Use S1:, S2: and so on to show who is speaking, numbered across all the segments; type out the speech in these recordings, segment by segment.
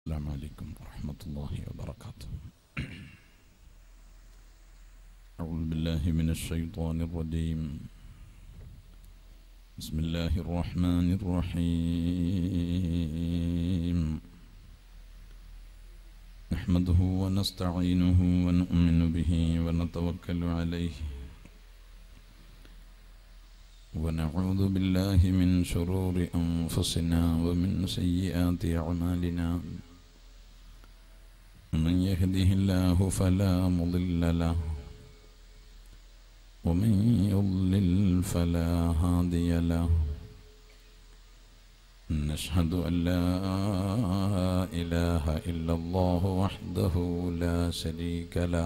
S1: السلام عليكم ورحمة الله وبركاته. أعوذ بالله من الشيطان الرجيم. بسم الله الرحمن الرحيم. نحمده ونستعينه ونؤمن به ونتوكل عليه ونعوذ بالله من شرور أنفسنا ومن سيئات أعمالنا. من يهده الله فلا مضل له ومن يضلل فلا هادي له. نشهد أن لا إله إلا الله وحده لا شريك له.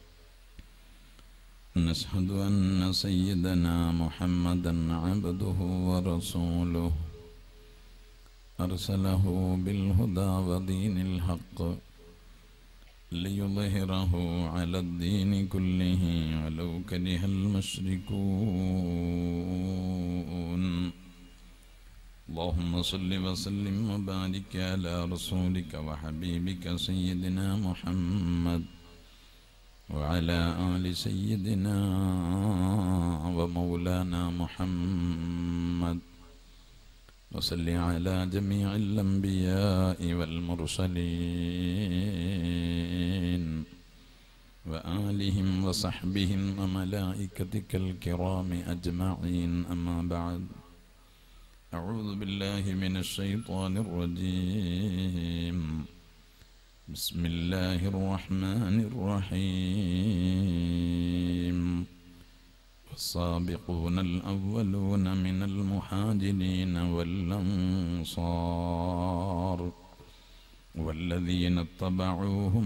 S1: نشهد أن سيدنا محمدا عبده ورسوله أرسله بالهدى ودين الحق ليظهره على الدين كله ولو كره المشركون. اللهم صل وسلم وبارك على رسولك وحبيبك سيدنا محمد وعلى آل سيدنا ومولانا محمد وصل على جميع الأنبياء والمرسلين وآلهم وصحبهم وملائكتك الكرام أجمعين. أما بعد، أعوذ بالله من الشيطان الرجيم. بسم الله الرحمن الرحيم. والسابقون الأولون من المهاجرين والأنصار والذين اتبعوهم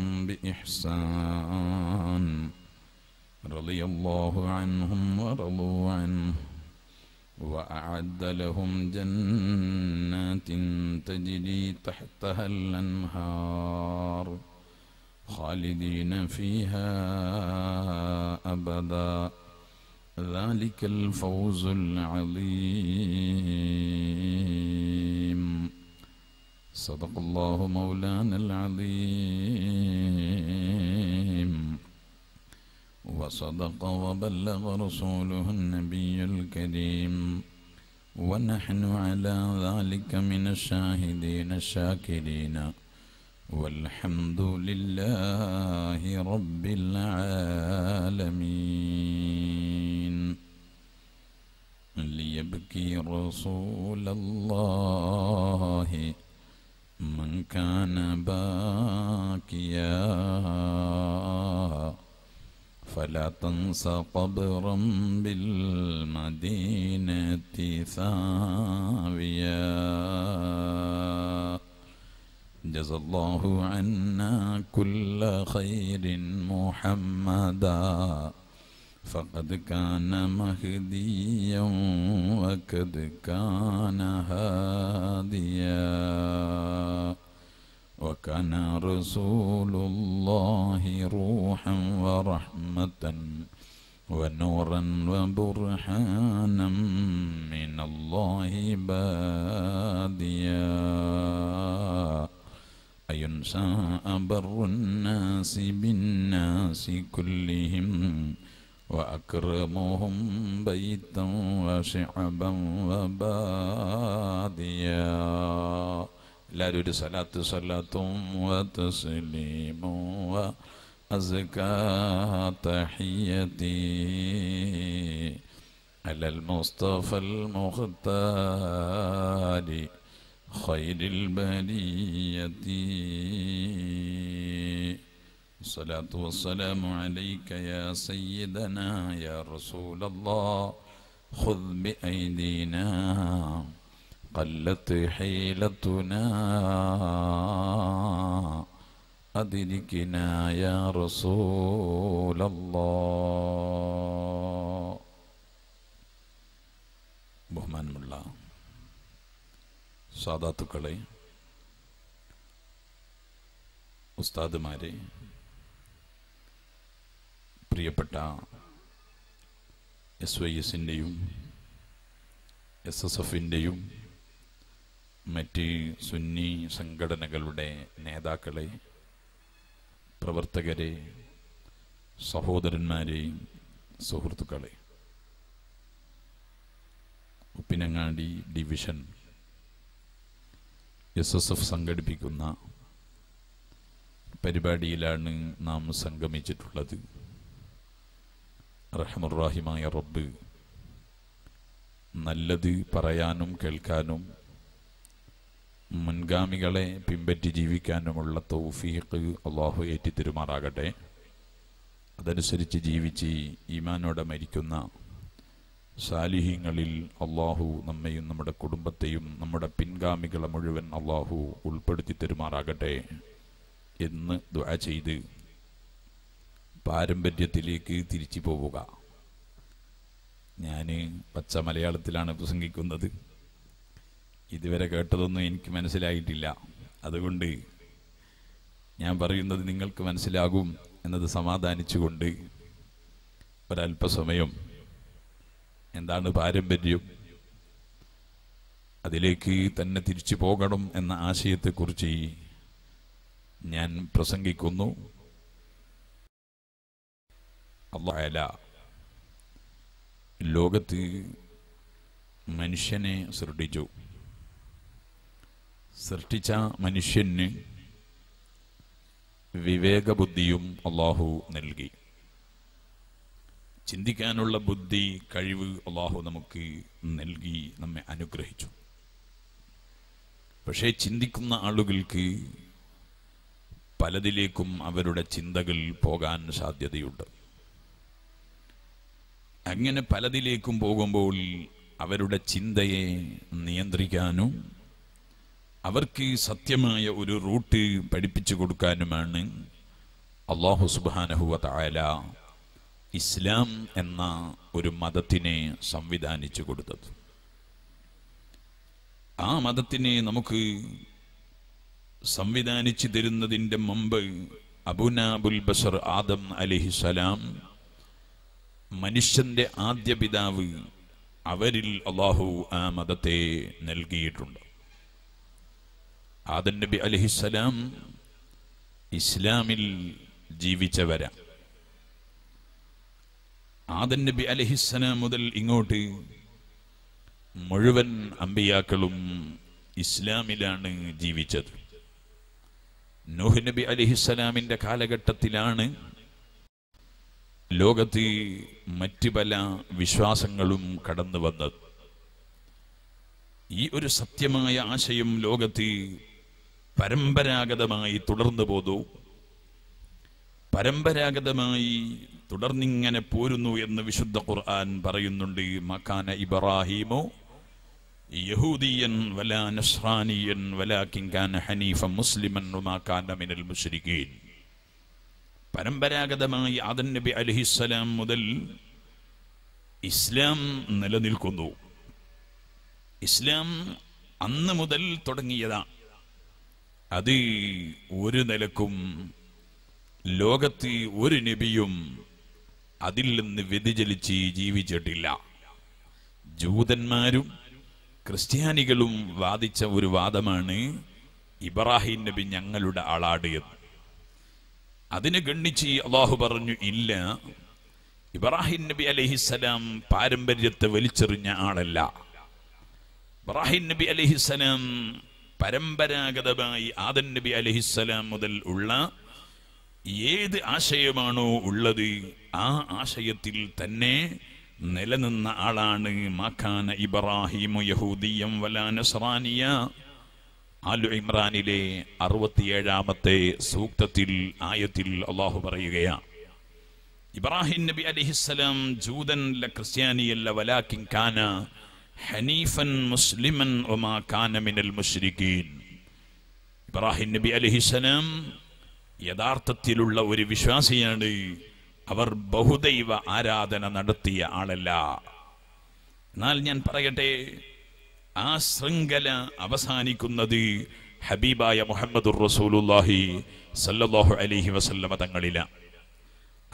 S1: بإحسان رضي الله عنهم ورضوا عنه وأعد لهم جنات تجري تحتها الأنهار خالدين فيها أبدا. ذلك الفوز العظيم. صدق الله مولانا العظيم وصدق وبلغ رسوله النبي الكريم ونحن على ذلك من الشاهدين الشاكرين والحمد لله رب العالمين. ليبكي رسول الله من كان باكيا فلا تنس قبرا بالمدينة ثاويا. جزى الله عنا كل خير محمدا فقد كان مهديا وقد كان هاديا وكان رسول الله روحا ورحمة ونورا وبرهانا من الله باديا. أينسى أبر الناس بالناس كلهم وأكرمهم بيتا وشعبا وباديا. എല്ലാവരും ഒരു സലാത്തും വതസ്ലീമും വഅസ്കാ തഹിയതി അലൽ മുസ്തഫൽ മുഖ്താരി ഖൈറിൽ ബരിയതി. الصلاة والسلام عليك يا سيدنا يا رسول الله. خذ بأيدينا قلت حيلتنا أدركنا يا رسول الله. ബഹുമാനമുള്ള സാദാത്തുക്കളെ, ഉസ്താദുമാരെ, പ്രിയപ്പെട്ട SYSൻ്റെയും SSFൻ്റെയും മറ്റ് സുന്നി സംഘടനകളുടെ നേതാക്കളെ, പ്രവർത്തകരെ, സഹോദരന്മാരെ, സുഹൃത്തുക്കളെ, ഉപ്പിനങ്ങാടി ഡിവിഷൻ SSF സംഘടിപ്പിക്കുന്ന പരിപാടിയിലാണ് നാം സംഗമിച്ചിട്ടുള്ളത്. റഹ്മുർ-റഹീമായ റബ്ബ് നല്ലത് പറയാനും കേൾക്കാനും മുൻഗാമികളെ പിൻപറ്റി ജീവിക്കാനുമുള്ള തൗഫീഖ് അല്ലാഹു ഏറ്റിത്തരുമാറാകട്ടെ. അതനുസരിച്ച് ജീവിച്ച് ഈമാനോടെ മരിക്കുന്ന സാലിഹീങ്ങളിൽ അല്ലാഹു നമ്മയും നമ്മുടെ കുടുംബത്തെയും നമ്മുടെ പിൻഗാമികളെ മുഴുവൻ അല്ലാഹു ഉൾപ്പെടുത്തി തരുമാറാകട്ടെ എന്ന് ദുആ ചെയ്ത് പാരമ്പര്യത്തിലേക്ക് തിരിച്ചു പോവുക. ഞാൻ പച്ച മലയാളത്തിലാണ് പ്രസംഗിക്കുന്നത്. ഇതുവരെ കേട്ടതൊന്നും എനിക്ക് മനസ്സിലായിട്ടില്ല. അതുകൊണ്ട് ഞാൻ പറയുന്നത് നിങ്ങൾക്ക് മനസ്സിലാകും എന്നത് സമാധാനിച്ചുകൊണ്ട് ഒരല്പസമയം എന്താണ് പാരമ്പര്യം, അതിലേക്ക് തന്നെ തിരിച്ചു പോകണം എന്ന ആശയത്തെക്കുറിച്ച് ഞാൻ പ്രസംഗിക്കുന്നു. അല്ലാഹു ലോകത്ത് മനുഷ്യനെ സൃഷ്ടിച്ചു. സൃഷ്ടിച്ച മനുഷ്യന് വിവേകബുദ്ധിയും അല്ലാഹു നൽകി. ചിന്തിക്കാനുള്ള ബുദ്ധി, കഴിവ് അല്ലാഹു നമുക്ക് നൽകി, നമ്മെ അനുഗ്രഹിച്ചു. പക്ഷേ ചിന്തിക്കുന്ന ആളുകൾക്ക് പലതിലേക്കും അവരുടെ ചിന്തകൾ പോകാൻ സാധ്യതയുണ്ട്. അങ്ങനെ പലതിലേക്കും പോകുമ്പോൾ അവരുടെ ചിന്തയെ നിയന്ത്രിക്കാനും അവർക്ക് സത്യമായ ഒരു റൂട്ട് പഠിപ്പിച്ചു കൊടുക്കാനുമാണ് അല്ലാഹു സുബ്ഹാനഹു വ തആല ഇസ്ലാം എന്ന ഒരു മതത്തിനെ സംവിധാനിച്ചു കൊടുത്തത്. ആ മതത്തിനെ നമുക്ക് സംവിധാനിച്ചു തരുന്നതിൻ്റെ മുമ്പ് അബുനാബുൽ ബശർ ആദം അലൈഹിസ്സലാം, മനുഷ്യന്റെ ആദ്യ പിതാവ്, അവരിൽ അല്ലാഹു ആ മതത്തെ നൽകിയിട്ടുണ്ട്. ആദം നബി അലൈഹിസ്സലാം ഇസ്ലാമിൽ ജീവിച്ചവരാ. ആദം നബി അലൈഹിസ്സലാം മുതൽ ഇങ്ങോട്ട് മുഴുവൻ അമ്പിയാക്കളും ഇസ്ലാമിലാണ് ജീവിച്ചത്. നൂഹ് നബി അലൈഹിസ്സലാമിന്റെ കാലഘട്ടത്തിലാണ് ലോകത്ത് മറ്റു പല വിശ്വാസങ്ങളും കടന്നു വന്നത്. ഈ ഒരു സത്യമായ ആശയം ലോകത്ത് പരമ്പരാഗതമായി തുടർന്നു പോന്നു. പരമ്പരാഗതമായി തുടർന്നിങ്ങനെ പോരുന്നു എന്ന് വിശുദ്ധ ഖുർആൻ പറയുന്നുണ്ട്. മകാന ഇബ്രാഹീമു യഹൂദിയൻ വലാ നസ്രാനിയൻ വലാകിൻ കാന ഹനീഫൻ മുസ്ലിമൻ വമാ കാന മിനൽ മുശ്രികീൻ. പരമ്പരാഗതമായി ആദം നബി അലൈഹിസ്സലാം മുതൽ ഇസ്ലാം നിലനിൽക്കുന്നു. ഇസ്ലാം അന്ന് മുതൽ തുടങ്ങിയതാണ്. അത് ഒരു നിലക്കും ലോകത്ത് ഒരു നബിയും അതിൽ നിന്ന് വ്യതിചലിച്ച് ജീവിച്ചിട്ടില്ല. ജൂതന്മാരും ക്രിസ്ത്യാനികളും വാദിച്ച ഒരു വാദമാണ് ഇബ്രാഹിം നബി ഞങ്ങളുടെ ആളാണ് എന്ന്. അതിനെ ഗണ്ണിച്ച് അല്ലാഹു പറഞ്ഞു, ഇല്ല, ഇബ്രാഹിം നബി അലൈഹിസ്സലാം പാരമ്പര്യത്തെ വലിച്ചെറിഞ്ഞ ആളല്ല. ഇബ്രാഹിം നബി അലൈഹിസ്സലാം പരമ്പരാഗതമായി ആദം നബി അലൈഹിസ്സലാം മുതൽ ഉള്ള ഏത് ആശയമാണോ ഉള്ളത് ആ ആശയത്തിൽ തന്നെ നിലനിന്ന ആളാണ്. മകാന ഇബ്രാഹിമു യഹൂദിയം വലാ നസ്രാനിയ. ആലു ഇമ്രാനിലെ 67-ാമത്തെ സൂക്തത്തിൽ ആയത്തിൽ അല്ലാഹു പറയുകയാണ്, ഇബ്രാഹിം നബി അലൈഹിസ്സലാം ജൂതനല്ല, ക്രിസ്ത്യാനിയല്ല, വലാകിൻ കാന ഹനീഫൻ മുസ്ലിമൻ വമാ കാന മിനൽ മുശ്രികീൻ. ഇബ്രാഹിം നബി അലൈഹിസ്സലാം യഥാർത്ഥത്തിലുള്ള ഒരു വിശ്വാസിയാണ്. അവർ ബഹുദൈവ ആരാധന നടത്തിയ ആളല്ല. എന്നാൽ ഞാൻ പറയട്ടെ, ആ ശൃംഖല അവസാനിക്കുന്നത് ഹബീബായ മുഹമ്മദുർ റസൂലുള്ളാഹി സല്ലല്ലാഹു അലൈഹി വസല്ലമ തങ്ങളിലാണ്.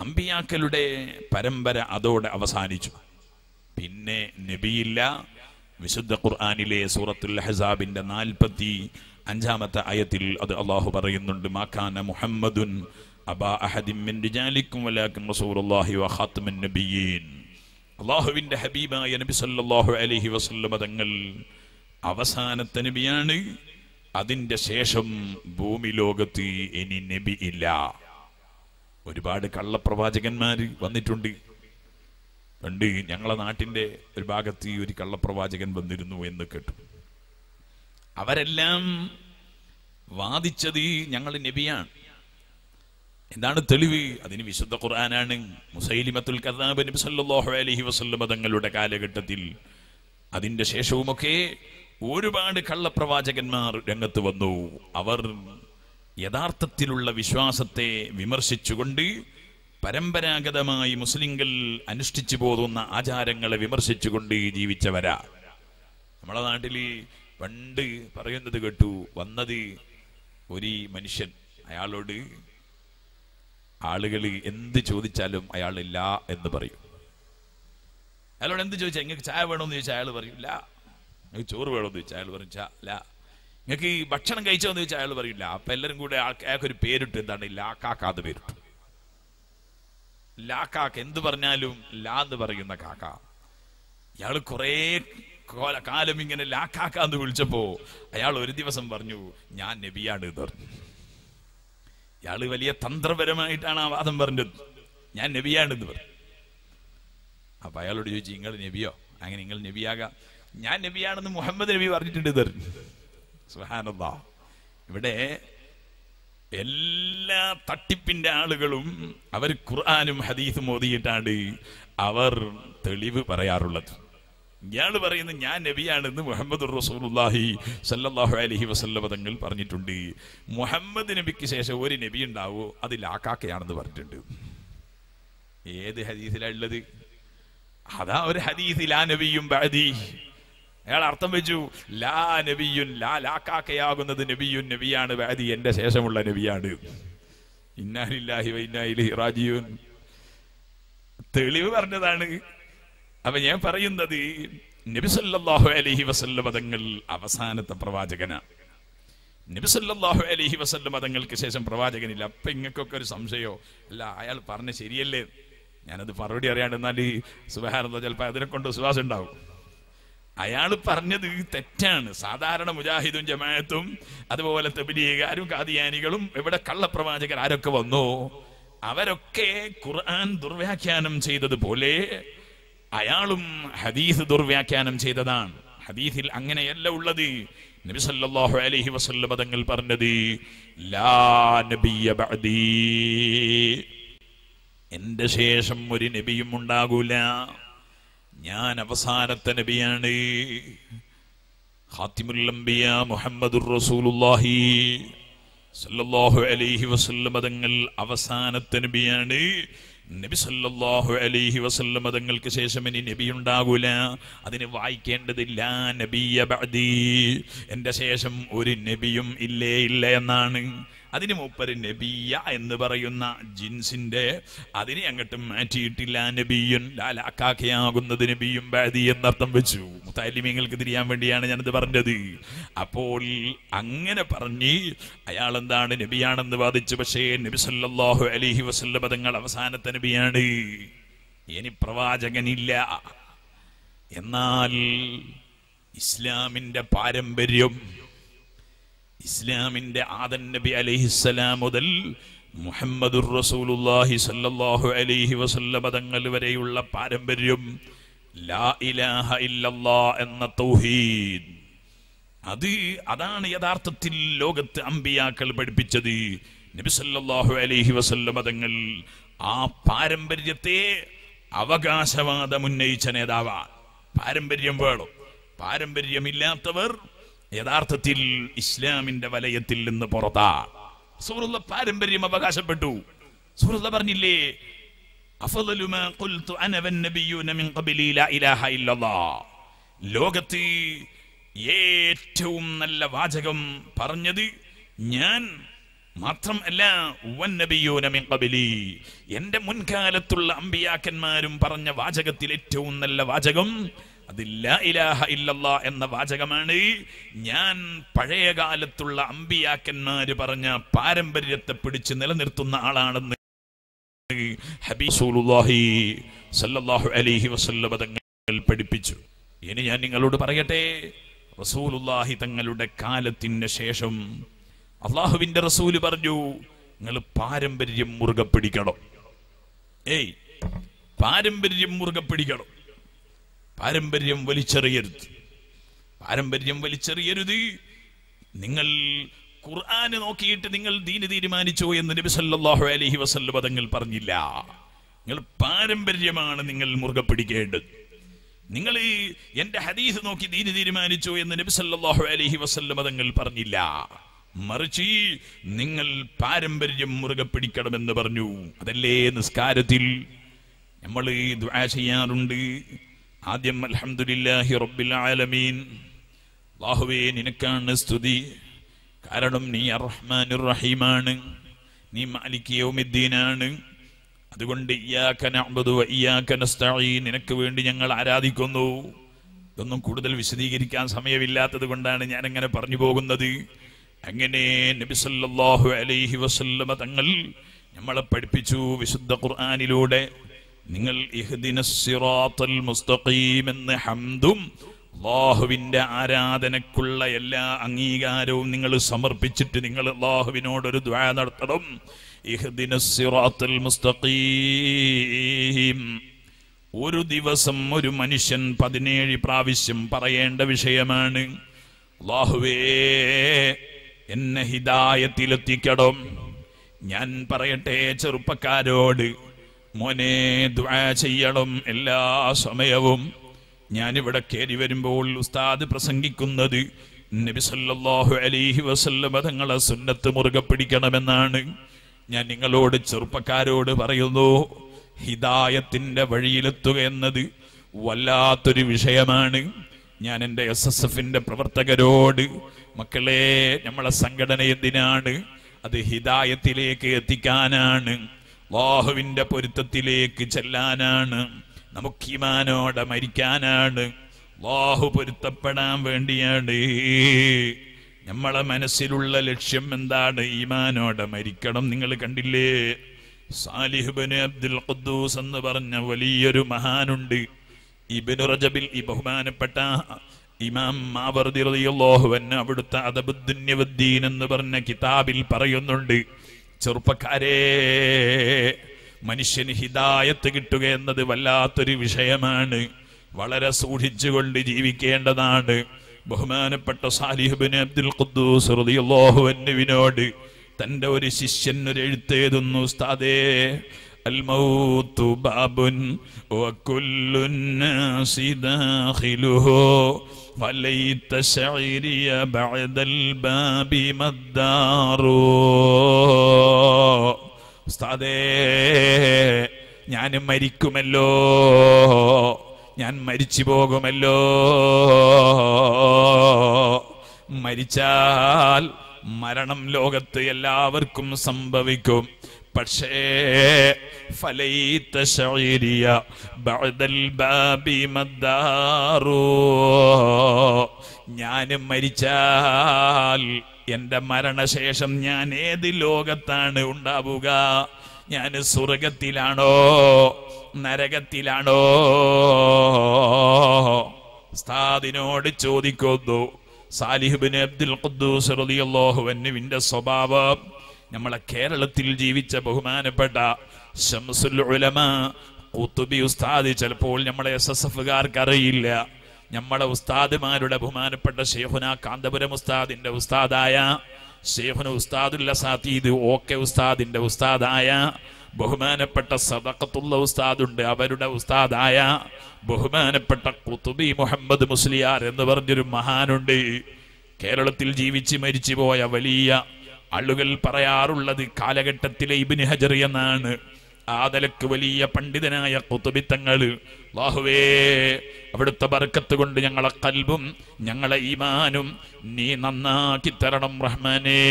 S1: അമ്പിയാക്കളുടെ പരമ്പര അതോടെ അവസാനിച്ചു. പിന്നെ നബിയില്ല, വിശുദ്ധ ഖുർആനിലെ സൂറത്തുൽ അഹ്സാബിന്റെ 45-ാമത്തെ ആയത്തിൽ അത് അല്ലാഹു പറയുന്നുണ്ട്, മാകാന മുഹമ്മദുൻ അബാ അഹദിൻ മിൻ റിജാലിക്കും വലാകിൻ റസൂലുള്ളാഹി വ ഖാതമുൻ നബിയ്യീൻ. അല്ലാഹുവിന്റെ ഹബീബായ നബി സല്ലല്ലാഹു അലൈഹി വസല്ലം തങ്ങൾ അവസാനത്തെ നബിയാണ്. അതിന്റെ ശേഷം ഭൂമി ലോകത്ത് ഇനി നബി ഇല്ല. ഒരുപാട് കള്ളപ്രവാചകന്മാർ വന്നിട്ടുണ്ട്. പണ്ട് ഞങ്ങളെ നാട്ടിന്റെ ഒരു ഭാഗത്ത് ഒരു കള്ളപ്രവാചകൻ വന്നിരുന്നു എന്ന് കേട്ടു. അവരെല്ലാം വാദിച്ചത് ഞങ്ങൾ നബിയാണ്. എന്താണ് തെളിവ്? അതിന് വിശുദ്ധ ഖുർആനാണ്. മുസൈലിമത്തുൽ കദ്ദാബ് നബി സല്ലല്ലാഹു അലൈഹി വസല്ലം തങ്ങളുടെ കാലഘട്ടത്തിൽ അതിന്റെ ശേഷവുമൊക്കെ ഒരുപാട് കള്ളപ്രവാചകന്മാർ രംഗത്ത് വന്നു. അവർ യഥാർത്ഥത്തിലുള്ള വിശ്വാസത്തെ വിമർശിച്ചുകൊണ്ട് പരമ്പരാഗതമായി മുസ്ലിങ്ങൾ അനുഷ്ഠിച്ചു പോകുന്ന ആചാരങ്ങളെ വിമർശിച്ചുകൊണ്ട് ജീവിച്ചവരാ. നമ്മളെ നാട്ടില് പണ്ട് പറയുന്നത് കേട്ടു, വന്നത് ഒരു മനുഷ്യൻ, അയാളോട് ആളുകൾ എന്ത് ചോദിച്ചാലും അയാൾ ഇല്ല എന്ന് പറയും. അയാളോട് എന്ത് ചോദിച്ചാൽ, നിങ്ങൾക്ക് ചായ വേണമെന്ന് ചോദിച്ചാൽ അയാൾ പറയും ഇല്ല. നിങ്ങൾക്ക് ചോറ് വേണമെന്ന് ചോദിച്ചാൽ അയാൾ പറയും ഇല്ല. നിങ്ങൾക്ക് ഭക്ഷണം കഴിച്ചോന്ന് ചോദിച്ചാൽ അയാൾ പറയില്ല. അപ്പൊ എല്ലാവരും കൂടെ അയാൾക്കൊരു പേരിട്ടു, എന്താണ് ലാക്കാക്കാന്ന് പേരിട്ടു. ലാക്കാക്ക, എന്ത് പറഞ്ഞാലും ലാ എന്ന് പറയുന്ന കാക്ക. ഇയാൾ കുറേ കാലം ഇങ്ങനെ ലാക്കാക്കാന്ന് വിളിച്ചപ്പോ അയാൾ ഒരു ദിവസം പറഞ്ഞു, ഞാൻ നബിയാണ് എന്ന് പറഞ്ഞു. ഇയാള് വലിയ തന്ത്രപരമായിട്ടാണ് ആ വാദം പറഞ്ഞത്, ഞാൻ നബിയാണെന്ന് പറഞ്ഞു. അപ്പൊ അയാളോട് ചോദിച്ചു, നിങ്ങൾ നബിയോ? അങ്ങനെ നിങ്ങൾ നബിയാകാം. ഞാൻ നബിയാണെന്ന് മുഹമ്മദ് നബി പറഞ്ഞിട്ടുണ്ട് തരുന്നു. സുബ്ഹാനല്ലാഹ്. ഇവിടെ എല്ലാ തട്ടിപ്പിന്റെ ആളുകളും അവർ ഖുർആനും ഹദീസും ഓതിയിട്ടാണ് അവർ തെളിവ് പറയാറുള്ളത്. ഇയാൾ പറയുന്നത് ഞാൻ നബിയാണെന്ന് മുഹമ്മദ് റസൂലുള്ളാഹി സല്ലല്ലാഹു അലൈഹി വസല്ലം തങ്ങൾ പറഞ്ഞിട്ടുണ്ട്. മുഹമ്മദ് നബിക്ക് ശേഷം ഒരു നബി ഉണ്ടാവോ, അത് ലാക്കാക്കയാണെന്ന് പറഞ്ഞിട്ടുണ്ട്. ഏത് ഹദീസിലാണ് ഉള്ളത്? അതാ ഒരു ഹദീസ്, ലാ നബിയും ബഅദി. അയാൾ അർത്ഥം വെച്ചു, ലാ നബിയുൻ, ലാക്കാക്കയാകുന്നത് നബിയുൻ, നബിയാണ്, ബഅദി എന്റെ ശേഷമുള്ള നബിയാണ്. ഇന്നാ ലില്ലാഹി വ ഇന്നാ ഇലൈഹി റാജിഊൻ. തെളിവ് പറഞ്ഞതാണ്. അപ്പൊ ഞാൻ പറയുന്നത്, നബി സല്ലല്ലാഹു അലൈഹി വസല്ലം തങ്ങൾ അവസാനത്തെ പ്രവാചകനാണ്. നബി സല്ലല്ലാഹു അലൈഹി വസല്ലം തങ്ങൾക്ക് ശേഷം പ്രവാചകനില്ല. അപ്പൊ ഇങ്ങക്കൊക്കെ ഒരു സംശയോ, അല്ല അയാൾ പറഞ്ഞ ശരിയല്ലേ? ഞാനത് മറുപടി അറിയാണ്ടെന്നാൽ സുബ്ഹാനല്ലാഹ് ചിലപ്പോൾ അതിനെ കൊണ്ട് വിശ്വാസം ഉണ്ടാവും. അയാൾ പറഞ്ഞത് തെറ്റാണ്. സാധാരണ മുജാഹിദും ജമാഅത്തും അതുപോലെ തബ്ലീഗുകാരും ഖാദിയാനികളും ഇവിടെ കള്ളപ്രവാചകർ ആരൊക്കെ വന്നോ അവരൊക്കെ ഖുർആൻ ദുർവ്യാഖ്യാനം ചെയ്തതുപോലെ അയാളും ഹദീസ് ദുർവ്യാഖ്യാനം ചെയ്തതാണ്. ഹദീസിൽ അങ്ങനെയല്ല ഉള്ളത്. നബി സല്ലല്ലാഹു അലൈഹി വസല്ലം തങ്ങൾ പറഞ്ഞത്, ലാ നബിയ ബഅദീ, എന്റെ ശേഷം ഒരു നബിയും ഉണ്ടാകൂല, ഞാൻ അവസാനത്തെ നബിയാണ്. ഖാതിമുൽ അംബിയ മുഹമ്മദുർ റസൂലുള്ളാഹി സല്ലല്ലാഹു അലൈഹി വസല്ലം തങ്ങൾ അവസാനത്തെ നബിയാണ്. നബി സല്ലല്ലാഹു അലൈഹി വസല്ലം തങ്ങൾക്ക് ശേഷം ഇനി നബി ഉണ്ടാകൂല. അതിന് വായിക്കേണ്ടതില്ല നബിയ ബഅദി, എന്റെ ശേഷം ഒരു നബിയും ഇല്ലേ ഇല്ല എന്നാണ്. അതിന് മൂപ്പര് നബിയ എന്ന് പറയുന്ന ജിൻസിന്റെ അതിനെ അങ്ങോട്ട് മാറ്റിയിട്ടില്ല. നബിയുൻ, ലാലാക്കാക്കയാകുന്നത് നബിയും ബഅദി എന്നർത്ഥം വെച്ചു. മുതഅല്ലിമീങ്ങൾക്ക് തിരിയാൻ വേണ്ടിയാണ് ഞാനത് പറഞ്ഞത്. അപ്പോൾ അങ്ങനെ പറഞ്ഞ് അയാൾ എന്താണ് നബിയാണെന്ന് വാദിച്ചു. പക്ഷേ നബി സല്ലല്ലാഹു അലൈഹി വസല്ലം തങ്ങൾ അവസാനത്തെ നബിയാണ്, ഇനി പ്രവാചകനില്ല. എന്നാൽ ഇസ്ലാമിന്റെ പാരമ്പര്യം, ഇസ്ലാമിന്റെ ആദം നബി അലൈഹിസ്സലാം മുതൽ മുഹമ്മദുർ റസൂലുള്ളാഹി സല്ലല്ലാഹു അലൈഹി വസല്ലം തങ്ങൾ വരെയുള്ള പാരമ്പര്യം, ലാ ഇലാഹ ഇല്ലല്ലാഹ് എന്ന തൗഹീദ്, അതാണ് യഥാർത്ഥത്തിൽ ലോകത്ത് അമ്പിയാക്കൾ പഠിപ്പിച്ചത്. നബി സല്ലല്ലാഹു അലൈഹി വസല്ലം തങ്ങൾ ആ പാരമ്പര്യത്തെ അവകാശവാദം ഉന്നയിച്ച നേതാവാണ്. പാരമ്പര്യം വേണം. പാരമ്പര്യമില്ലാത്തവർ യഥാർത്ഥത്തിൽ ഇസ്ലാമിന്റെ വലയത്തിൽ നിന്ന് പുറത്താണ്. റസൂലുള്ളാഹി പാരമ്പര്യം അവകാശപ്പെട്ടു. റസൂലുള്ളാഹി പറഞ്ഞില്ലേ, അഫ്ളലു മാ ഖുൽതു അന വന്നബിയ്യൂന മിൻ ഖബ്ലി ലാ ഇലാഹ ഇല്ലല്ലാഹ്, ലോകത്ത് ഏറ്റവും നല്ല വാചകം പറഞ്ഞത് ഞാൻ മാത്രമല്ല, വന്നബിയ്യൂന മിൻ ഖബ്ലി, എന്റെ മുൻകാലത്തുള്ള അമ്പിയാക്കന്മാരും പറഞ്ഞ വാചകത്തിൽ ഏറ്റവും നല്ല വാചകം അത് ലാ ഇലാഹ ഇല്ലല്ലാ എന്ന വാചകമാണ്. ഞാൻ പഴയ കാലത്തുള്ള അമ്പിയാക്കന്മാര് പറഞ്ഞ പാരമ്പര്യത്തെ പിടിച്ച് നിലനിർത്തുന്ന ആളാണെന്ന് ഹബീബുല്ലാഹി സല്ലല്ലാഹു അലൈഹി വസല്ലം തങ്ങൾ പഠിപ്പിച്ചു. ഇനി ഞാൻ നിങ്ങളോട് പറയട്ടെ, റസൂലുള്ളാഹി തങ്ങളുടെ കാലത്തിന് ശേഷം അള്ളാഹുവിന്റെ റസൂല് പറഞ്ഞു, നിങ്ങൾ പാരമ്പര്യം മുറുകെ പിടിക്കണം. പാരമ്പര്യം മുറുകെ പിടിക്കണം. പാരമ്പര്യം വലിച്ചെറിയരുത്. പാരമ്പര്യം വലിച്ചെറിയരുത്. നിങ്ങൾ ഖുർആന് നോക്കിയിട്ട് നിങ്ങൾ ദീന് തീരുമാനിച്ചോ എന്ന് നബി സല്ലല്ലാഹു അലൈഹി വസല്ലം തങ്ങൾ പറഞ്ഞില്ല. നിങ്ങൾ പാരമ്പര്യമാണ് നിങ്ങൾ മുറുകെ പിടിക്കേണ്ടത്. നിങ്ങൾ എന്റെ ഹദീസ് നോക്കി ദീന് തീരുമാനിച്ചോ എന്ന് നബി സല്ലല്ലാഹു അലൈഹി വസല്ലം തങ്ങൾ പറഞ്ഞില്ല. മറിച്ച് നിങ്ങൾ പാരമ്പര്യം മുറുകെ പിടിക്കണമെന്ന് പറഞ്ഞു. അതല്ലേ നിസ്കാരത്തിൽ നമ്മൾ ദുആ ചെയ്യാറുണ്ട്. ആദ്യം അൽഹംദുലില്ലാഹി റബ്ബിൽ ആലമീൻ, അല്ലാഹുവേ നിനക്കാണ് സ്തുതി, കാരണം നീ അർറഹ്മാനുർ റഹീമാണ്, നീ മാലിക് യൗമിദ്ദീനാണ്. അതുകൊണ്ട് ഇയ്യാക നഅ്ബുദു വ ഇയ്യാക നസ്തഈൻ, നിനക്ക് വേണ്ടി ഞങ്ങൾ ആരാധിക്കുന്നു. ഇതൊന്നും കൂടുതൽ വിശദീകരിക്കാൻ സമയമില്ലാത്തത് കൊണ്ടാണ് ഞാൻ അങ്ങനെ പറഞ്ഞു പോകുന്നത്. അങ്ങനെ നബി സല്ലല്ലാഹു അലൈഹി വസല്ലം തങ്ങൾ നമ്മളെ പഠിപ്പിച്ചു വിശുദ്ധ ഖുർആനിലൂടെ. നിങ്ങൾ ഇഹ്ദിനസ് സിറാത്തൽ മുസ്തഖീം എന്ന ഹംദും അല്ലാഹുവിന്റെ ആരാധനക്കുള്ള എല്ലാ അംഗീകാരവും നിങ്ങൾ സമർപ്പിച്ചിട്ട് നിങ്ങൾ അല്ലാഹുവിനോടൊരു ദുആ നടത്തണം. ഇഹ്ദിനസ് സിറാത്തൽ മുസ്തഖീം ഒരു ദിവസം ഒരു മനുഷ്യൻ 17 പ്രാവശ്യം പറയേണ്ട വിഷയമാണ്. അല്ലാഹുവേ എന്നെ ഹിദായത്തിലെത്തിക്കണം. ഞാൻ പറയട്ടെ ചെറുപ്പക്കാരോട്, മോനെ ദുആ ചെയ്യണം എല്ലാ സമയവും. ഞാനിവിടെ കയറി വരുമ്പോൾ ഉസ്താദ് പ്രസംഗിക്കുന്നത് നബി സല്ലല്ലാഹു അലൈഹി വസല്ലം തങ്ങളെ സുന്നത്ത് മുറുകെ പിടിക്കണമെന്നാണ്. ഞാൻ നിങ്ങളോട് ചെറുപ്പക്കാരോട് പറയുന്നു, ഹിദായത്തിന്റെ വഴിയിലെത്തുക എന്നത് വല്ലാത്തൊരു വിഷയമാണ്. ഞാൻ എൻ്റെ SSFന്റെ പ്രവർത്തകരോട്, മക്കളെ നമ്മളെ സംഘടന എന്തിനാണ്? അത് ഹിദായത്തിലേക്ക് എത്തിക്കാനാണ്, അല്ലാഹുവിന്റെ പൊരുത്തത്തിലേക്ക് ചെല്ലാനാണ്, നമുക്ക് ഈമാനോടെ മരിക്കാനാണ്, അല്ലാഹു പൊരുത്തപ്പെടാൻ വേണ്ടിയാണ്. നമ്മളെ മനസ്സിലുള്ള ലക്ഷ്യം എന്താണ്? ഈമാനോടെ മരിക്കണം. നിങ്ങൾ കണ്ടില്ലേ, സാലിഹ് ഇബ്നു അബ്ദുൽ ഖുദ്ദൂസ് എന്ന് പറഞ്ഞ വലിയൊരു മഹാനുണ്ട്. ഇബ്നു റജബിൽ ഈ ബഹുമാനപ്പെട്ട ഇമാം മാവർദി റളിയല്ലാഹു അൻഹു അവിടുത്തെ അദബുദ്ദുന്യ വദ്ദീൻ എന്ന് പറഞ്ഞ കിതാബിൽ പറയുന്നുണ്ട്, ചെറുപ്പക്കാരെ, മനുഷ്യന് ഹിദായത്ത് കിട്ടുക എന്നത് വല്ലാത്തൊരു വിഷയമാണ്. വളരെ സൂക്ഷിച്ചുകൊണ്ട് ജീവിക്കേണ്ടതാണ്. ബഹുമാനപ്പെട്ട സാലിഹ് ഇബ്നു അബ്ദുൽ ഖുദ്ദൂസ് റളിയല്ലാഹു അൻഹുവിനോട് തന്റെ ഒരു ശിഷ്യൻ ഒരു എഴുത്തെഴുതുന്നു, ഉസ്താദേ, അൽ മൗതു ബാബുൻ വകുല്ലു നാസി ദാഖിലുഹു വലൈത ശഈരിയ ബഅദൽ ബാബി മദ്ദാറു. ഉസ്താദേ, ഞാൻ മരിക്കുമല്ലോ, ഞാൻ മരിച്ചു പോകുമല്ലോ. മരിച്ചാൽ മരണം ലോകത്ത് എല്ലാവർക്കും സംഭവിക്കും. പക്ഷേ ഫലൈത ശഈരിയ ബഅദൽ ബാബി മദ്ദാറു, ഞാൻ മരിച്ചാൽ എന്റെ മരണശേഷം ഞാൻ ഏത് ലോകത്താണ് ഉണ്ടാവുക? ഞാൻ സ്വർഗത്തിലാണോ നരകത്തിലാണോ? ഉസ്താദിനോട് ചോദിക്കുന്നു. സാലിഹ് ഇബ്നു അബ്ദുൽ ഖുദ്ദൂസ് റളിയല്ലാഹു അൻഹുവിന്റെ സ്വഭാവം നമ്മളെ കേരളത്തിൽ ജീവിച്ച ബഹുമാനപ്പെട്ട ശംസുൽ ഉലമാ ഖുതുബി ഉസ്താദ് ചിലപ്പോൾ നമ്മളെ SSFകാർക്ക് അറിയില്ല. നമ്മളെ ഉസ്താദുമാരുടെ ബഹുമാനപ്പെട്ട ശൈഖുന കാന്തപുരം ഉസ്താദിന്റെ ഉസ്താദായ ശൈഖുന ഉസ്താദുൽ അസാതീദ് ഓക്കെ ഉസ്താദിന്റെ ഉസ്താദായ ബഹുമാനപ്പെട്ട സദഖത്തുള്ള ഉസ്താദുണ്ട്, അവരുടെ ഉസ്താദായ ബഹുമാനപ്പെട്ട ഖുതുബി മുഹമ്മദ് മുസ്ലിയാർ എന്ന് പറഞ്ഞൊരു മഹാനുണ്ട്. കേരളത്തിൽ ജീവിച്ച് മരിച്ചു പോയ വലിയ ആളുകൾ പറയാറുള്ളത് കാലഘട്ടത്തിലെ ഇബ്നു ഹജർ എന്നാണ്. ആദലക്ക് വലിയ പണ്ഡിതനായ ഖുതുബി തങ്ങൾ, അല്ലാഹുവേ അവിടുത്തെ ബർക്കത്ത് കൊണ്ട് ഞങ്ങളെ ഖൽബും ഞങ്ങളെ ഈമാനും നീ നന്നാക്കി തരണം റഹ്മാനേ.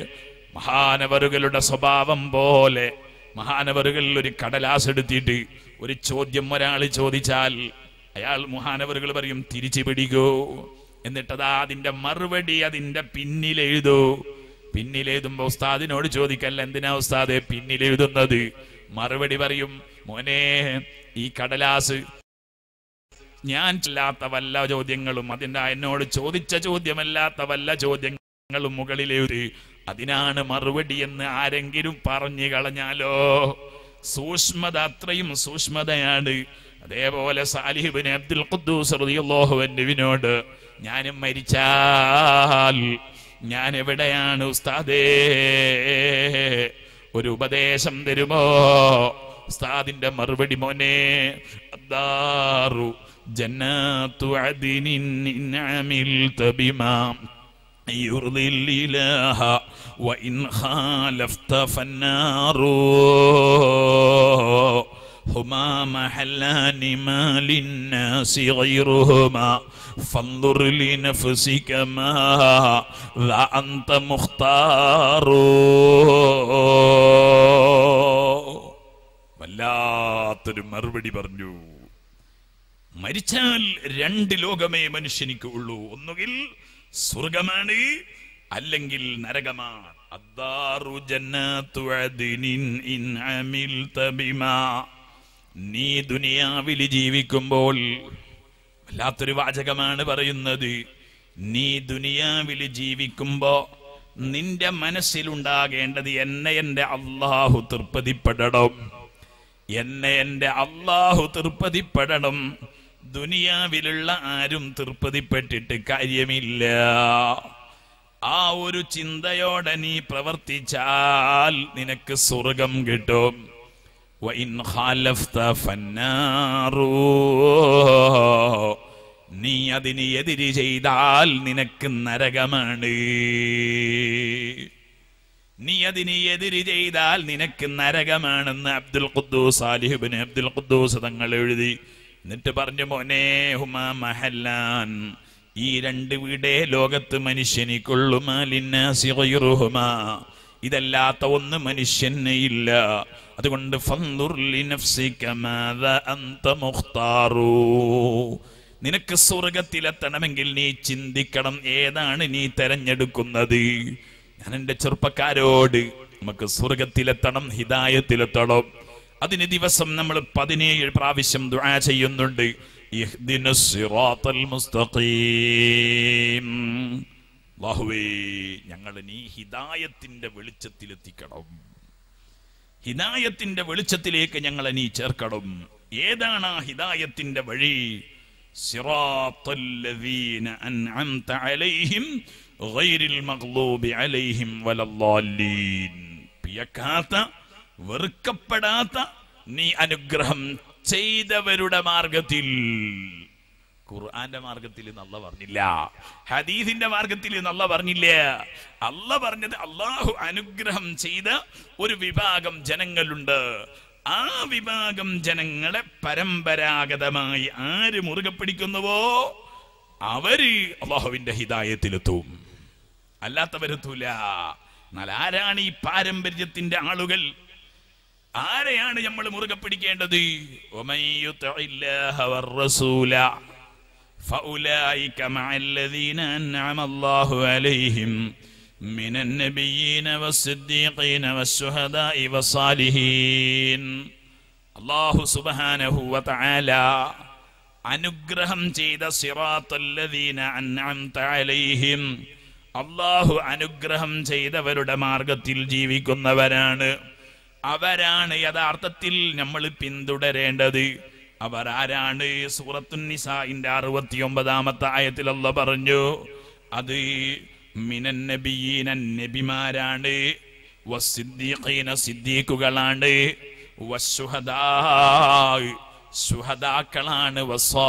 S1: മഹാനവറുകളുടെ സ്വഭാവം പോലെ മഹാനവറുകൾ ഒരു കടലാസ് എടുത്തിട്ട് ഒരു ചോദ്യം ഒരാൾ ചോദിച്ചാൽ അയാൾ മഹാനവറുകൾ പറയും തിരിച്ചു പിടിക്കൂ, എന്നിട്ടതാ അതിന്റെ മറുപടി അതിന്റെ പിന്നിലെഴുതൂ. പിന്നിലെഴുതുമ്പോ ഉസ്താദിനോട് ചോദിക്കല്ല, എന്തിനാ ഉസ്താദെ പിന്നിലെഴുതുന്നത്? മറുപടി പറയും, മോനെ ഈ കടലാസ് ഞാൻ ഇല്ലാത്ത വല്ല ചോദ്യങ്ങളും, അതിന്റെ എന്നോട് ചോദിച്ച ചോദ്യമല്ലാത്ത വല്ല ചോദ്യങ്ങളും മുകളിലെഴുതി, അതിനാണ് മറുപടി എന്ന് ആരെങ്കിലും പറഞ്ഞു കളഞ്ഞാലോ? സൂക്ഷ്മത അത്രയും സൂക്ഷ്മതയാണ്. അതേപോലെ സാലിഹ് ഇബ്നു അബ്ദുൽ ഖുദ്ദൂസ് റളിയല്ലാഹു അൻഹുവിനോട് ഞാനും മരിച്ചാൽ ഞാൻ എവിടെയാണ് ഉസ്താദേ, ഒരു ഉപദേശം തരുമോ? ഉസ്താദിന്റെ മറുപടി, മോനെ അദ്ദാറു ജന്നാത്തു അദ്നിൻ ഇൻ അമിൽത ബിമാ യുർദിൽ ഇലാഹ വഇൻ ഖാലഫ്ത ഫന്നാറു هما محلان ما للناس غيرهما فانظر لنفسك ماذا أنت مختار. വല്ലാത്തൊരു മറുപടി പറഞ്ഞു. മരിച്ചാൽ രണ്ട് ലോകമേ മനുഷ്യനിക്ക് ഉള്ളൂ, ഒന്നുകിൽ സ്വർഗമാണ് അല്ലെങ്കിൽ നരകമാണ്. അദ്ദാറു ജന്നത്തു അദ്നിൻ ഇൻ അമിൽത ബിമാ, നീ ദുനിയാവിൽ ജീവിക്കുമ്പോൾ, വല്ലാത്തൊരു വാചകമാണ് പറയുന്നത്, നീ ദുനിയാവിൽ ജീവിക്കുമ്പോ നിന്റെ മനസ്സിലുണ്ടാകേണ്ടത് എന്നെ എന്റെ അള്ളാഹു തൃപ്തിപ്പെടണം, എന്നെ എന്റെ അള്ളാഹു തൃപ്തിപ്പെടണം. ദുനിയാവിലുള്ള ആരും തൃപ്തിപ്പെട്ടിട്ട് കാര്യമില്ല. ആ ഒരു ചിന്തയോടെ നീ പ്രവർത്തിച്ചാൽ നിനക്ക് സ്വർഗം കിട്ടും. വഇൻ ഖാലഫ്ത ഫന്നാറു, നീ അതിന് എതിര് ചെയ്താൽ നിനക്ക് നരകമാണ്. നീ അതിന് എതിര് ചെയ്താൽ നിനക്ക് നരകമാണെന്ന് അബ്ദുൽ ഖുദ്ദൂസ് സാലിഹ് ഇബ്നു അബ്ദുൽ ഖുദ്ദൂസ് തങ്ങൾ എഴുതി. എന്നിട്ട് പറഞ്ഞു, മോനെ ഹുമാ മഹല്ലാൻ, ഈ രണ്ട് വീടേ ലോകത്ത് മനുഷ്യനിക്കുള്ളു, മാലിന്നാസി ഗൈറുഹുമാ, ഇതല്ലാത്ത ഒന്ന് മനുഷ്യന് ഇല്ല. അതുകൊണ്ട് ഫൻദുർ ലിനഫ്സിക മാദാ അൻത മുഖ്താറു, നിനക്ക് സ്വർഗത്തിലെത്തണമെങ്കിൽ നീ ചിന്തിക്കണം ഏതാണ് നീ തെരഞ്ഞെടുക്കുന്നത്. ഞാൻ എൻ്റെ ചെറുപ്പക്കാരോട്, നമുക്ക് സ്വർഗത്തിലെത്തണം, ഹിദായത്തിലെത്തണം. അതിന് ദിവസം നമ്മൾ 17 പ്രാവശ്യം ദുആ ചെയ്യുന്നുണ്ട്. ഇഹ്ദിനസ് സിറാത്തൽ മുസ്തഖീം, അല്ലാഹുവേ ഞങ്ങളെ നീ ഹിദായത്തിന്റെ വെളിച്ചത്തിലെത്തിക്കണം, ഹിദായത്തിന്റെ വെളിച്ചത്തിലേക്ക് ഞങ്ങളെ നീ ചേർക്കണം. ഏതാണ് ആ ഹിദായത്തിന്റെ വഴി? സിറാത്തൽ ലദീന അൻഅംത അലൈഹിം ഗൈറിൽ മഗ്ലൂബി അലൈഹിം വലദ്ദാലീൻ, പിയക്കാത്ത വെറുക്കപ്പെടാത്ത നീ അനുഗ്രഹം ചെയ്തവരുടെ മാർഗത്തിൽ. ഖുർആന്റെ മാർഗത്തിൽ നല്ല പറഞ്ഞില്ല, ഹദീസിന്റെ മാർഗത്തിൽ നല്ല പറഞ്ഞില്ല. അല്ല പറഞ്ഞത് അള്ളാഹു അനുഗ്രഹം ചെയ്ത ഒരു വിഭാഗം ജനങ്ങളുണ്ട്. ആ വിഭാഗം ജനങ്ങളെ പരമ്പരാഗതമായി ആര് മുറുകെ പിടിക്കുന്നുവോ അവര് അള്ളാഹുവിന്റെ ഹിദായത്തിലെത്തും, അല്ലാത്തവരെത്തൂല. എന്നാൽ ആരാണ് ഈ പാരമ്പര്യത്തിന്റെ ആളുകൾ? ആരെയാണ് നമ്മൾ മുറുകെ പിടിക്കേണ്ടത്? فأولئك مع الذين أنعم الله عليهم من النبيين والصديقين والشهداء والصالحين. അല്ലാഹു സുബ്ഹാനഹു വ തആല അനുഗ്രഹം ചെയ്ത സിറാത്തൽ ലദീന അൻഅംത അലൈഹിം, അല്ലാഹു അനുഗ്രഹം ചെയ്തവരുടെ മാർഗത്തിൽ ജീവിക്കുന്നവരാണ്. അവരാണ് യഥാർത്ഥത്തിൽ നമ്മൾ പിന്തുടരേണ്ടത്. അവർ ആരാണ്? സൂറത്തുൻ നിസാഇന്റെ 69-ാമത്തെ ആയത്തിൽ അല്ലാഹു പറഞ്ഞു, അത് മിനൻ നബിയീന, നബിമാരാണ്, വസ്സിദ്ദീഖീന, സിദ്ദീഖുകളാണ്, വസ്സുഹദാ, ശുഹദാക്കളാണ്,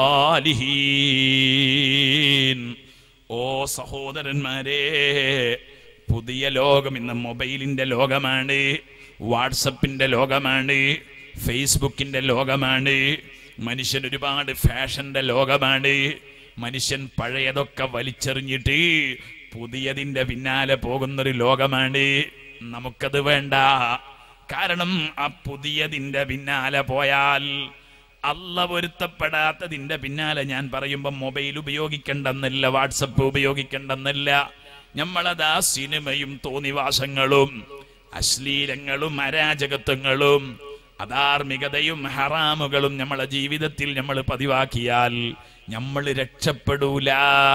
S1: വസ്സാലിഹീൻ. ഓ സഹോദരന്മാരെ, പുതിയ ലോകം ഇന്ന് മൊബൈലിന്റെ ലോകമാണ്, വാട്സപ്പിന്റെ ലോകമാണ്, ഫേസ്ബുക്കിന്റെ ലോകമാണ്. മനുഷ്യൻ ഒരുപാട് ഫാഷന്റെ ലോകമാണ്. മനുഷ്യൻ പഴയതൊക്കെ വലിച്ചെറിഞ്ഞിട്ട് പുതിയതിന്റെ പിന്നാലെ പോകുന്നൊരു ലോകമാണ്. നമുക്കത് വേണ്ട. കാരണം ആ പുതിയതിന്റെ പിന്നാലെ പോയാൽ അല്ല പൊരുത്തപ്പെടാത്തതിന്റെ പിന്നാലെ ഞാൻ പറയുമ്പോൾ മൊബൈൽ ഉപയോഗിക്കണ്ടെന്നല്ല, വാട്സപ്പ് ഉപയോഗിക്കണ്ടെന്നല്ല. നമ്മളതാ സിനിമയും തോന്നിവാസങ്ങളും അശ്ലീലങ്ങളും അരാജകത്വങ്ങളും അധാർമികതയും ഹറാമുകളും നമ്മളെ ജീവിതത്തിൽ നമ്മൾ പതിവാക്കിയാൽ നമ്മൾ രക്ഷപ്പെടൂല.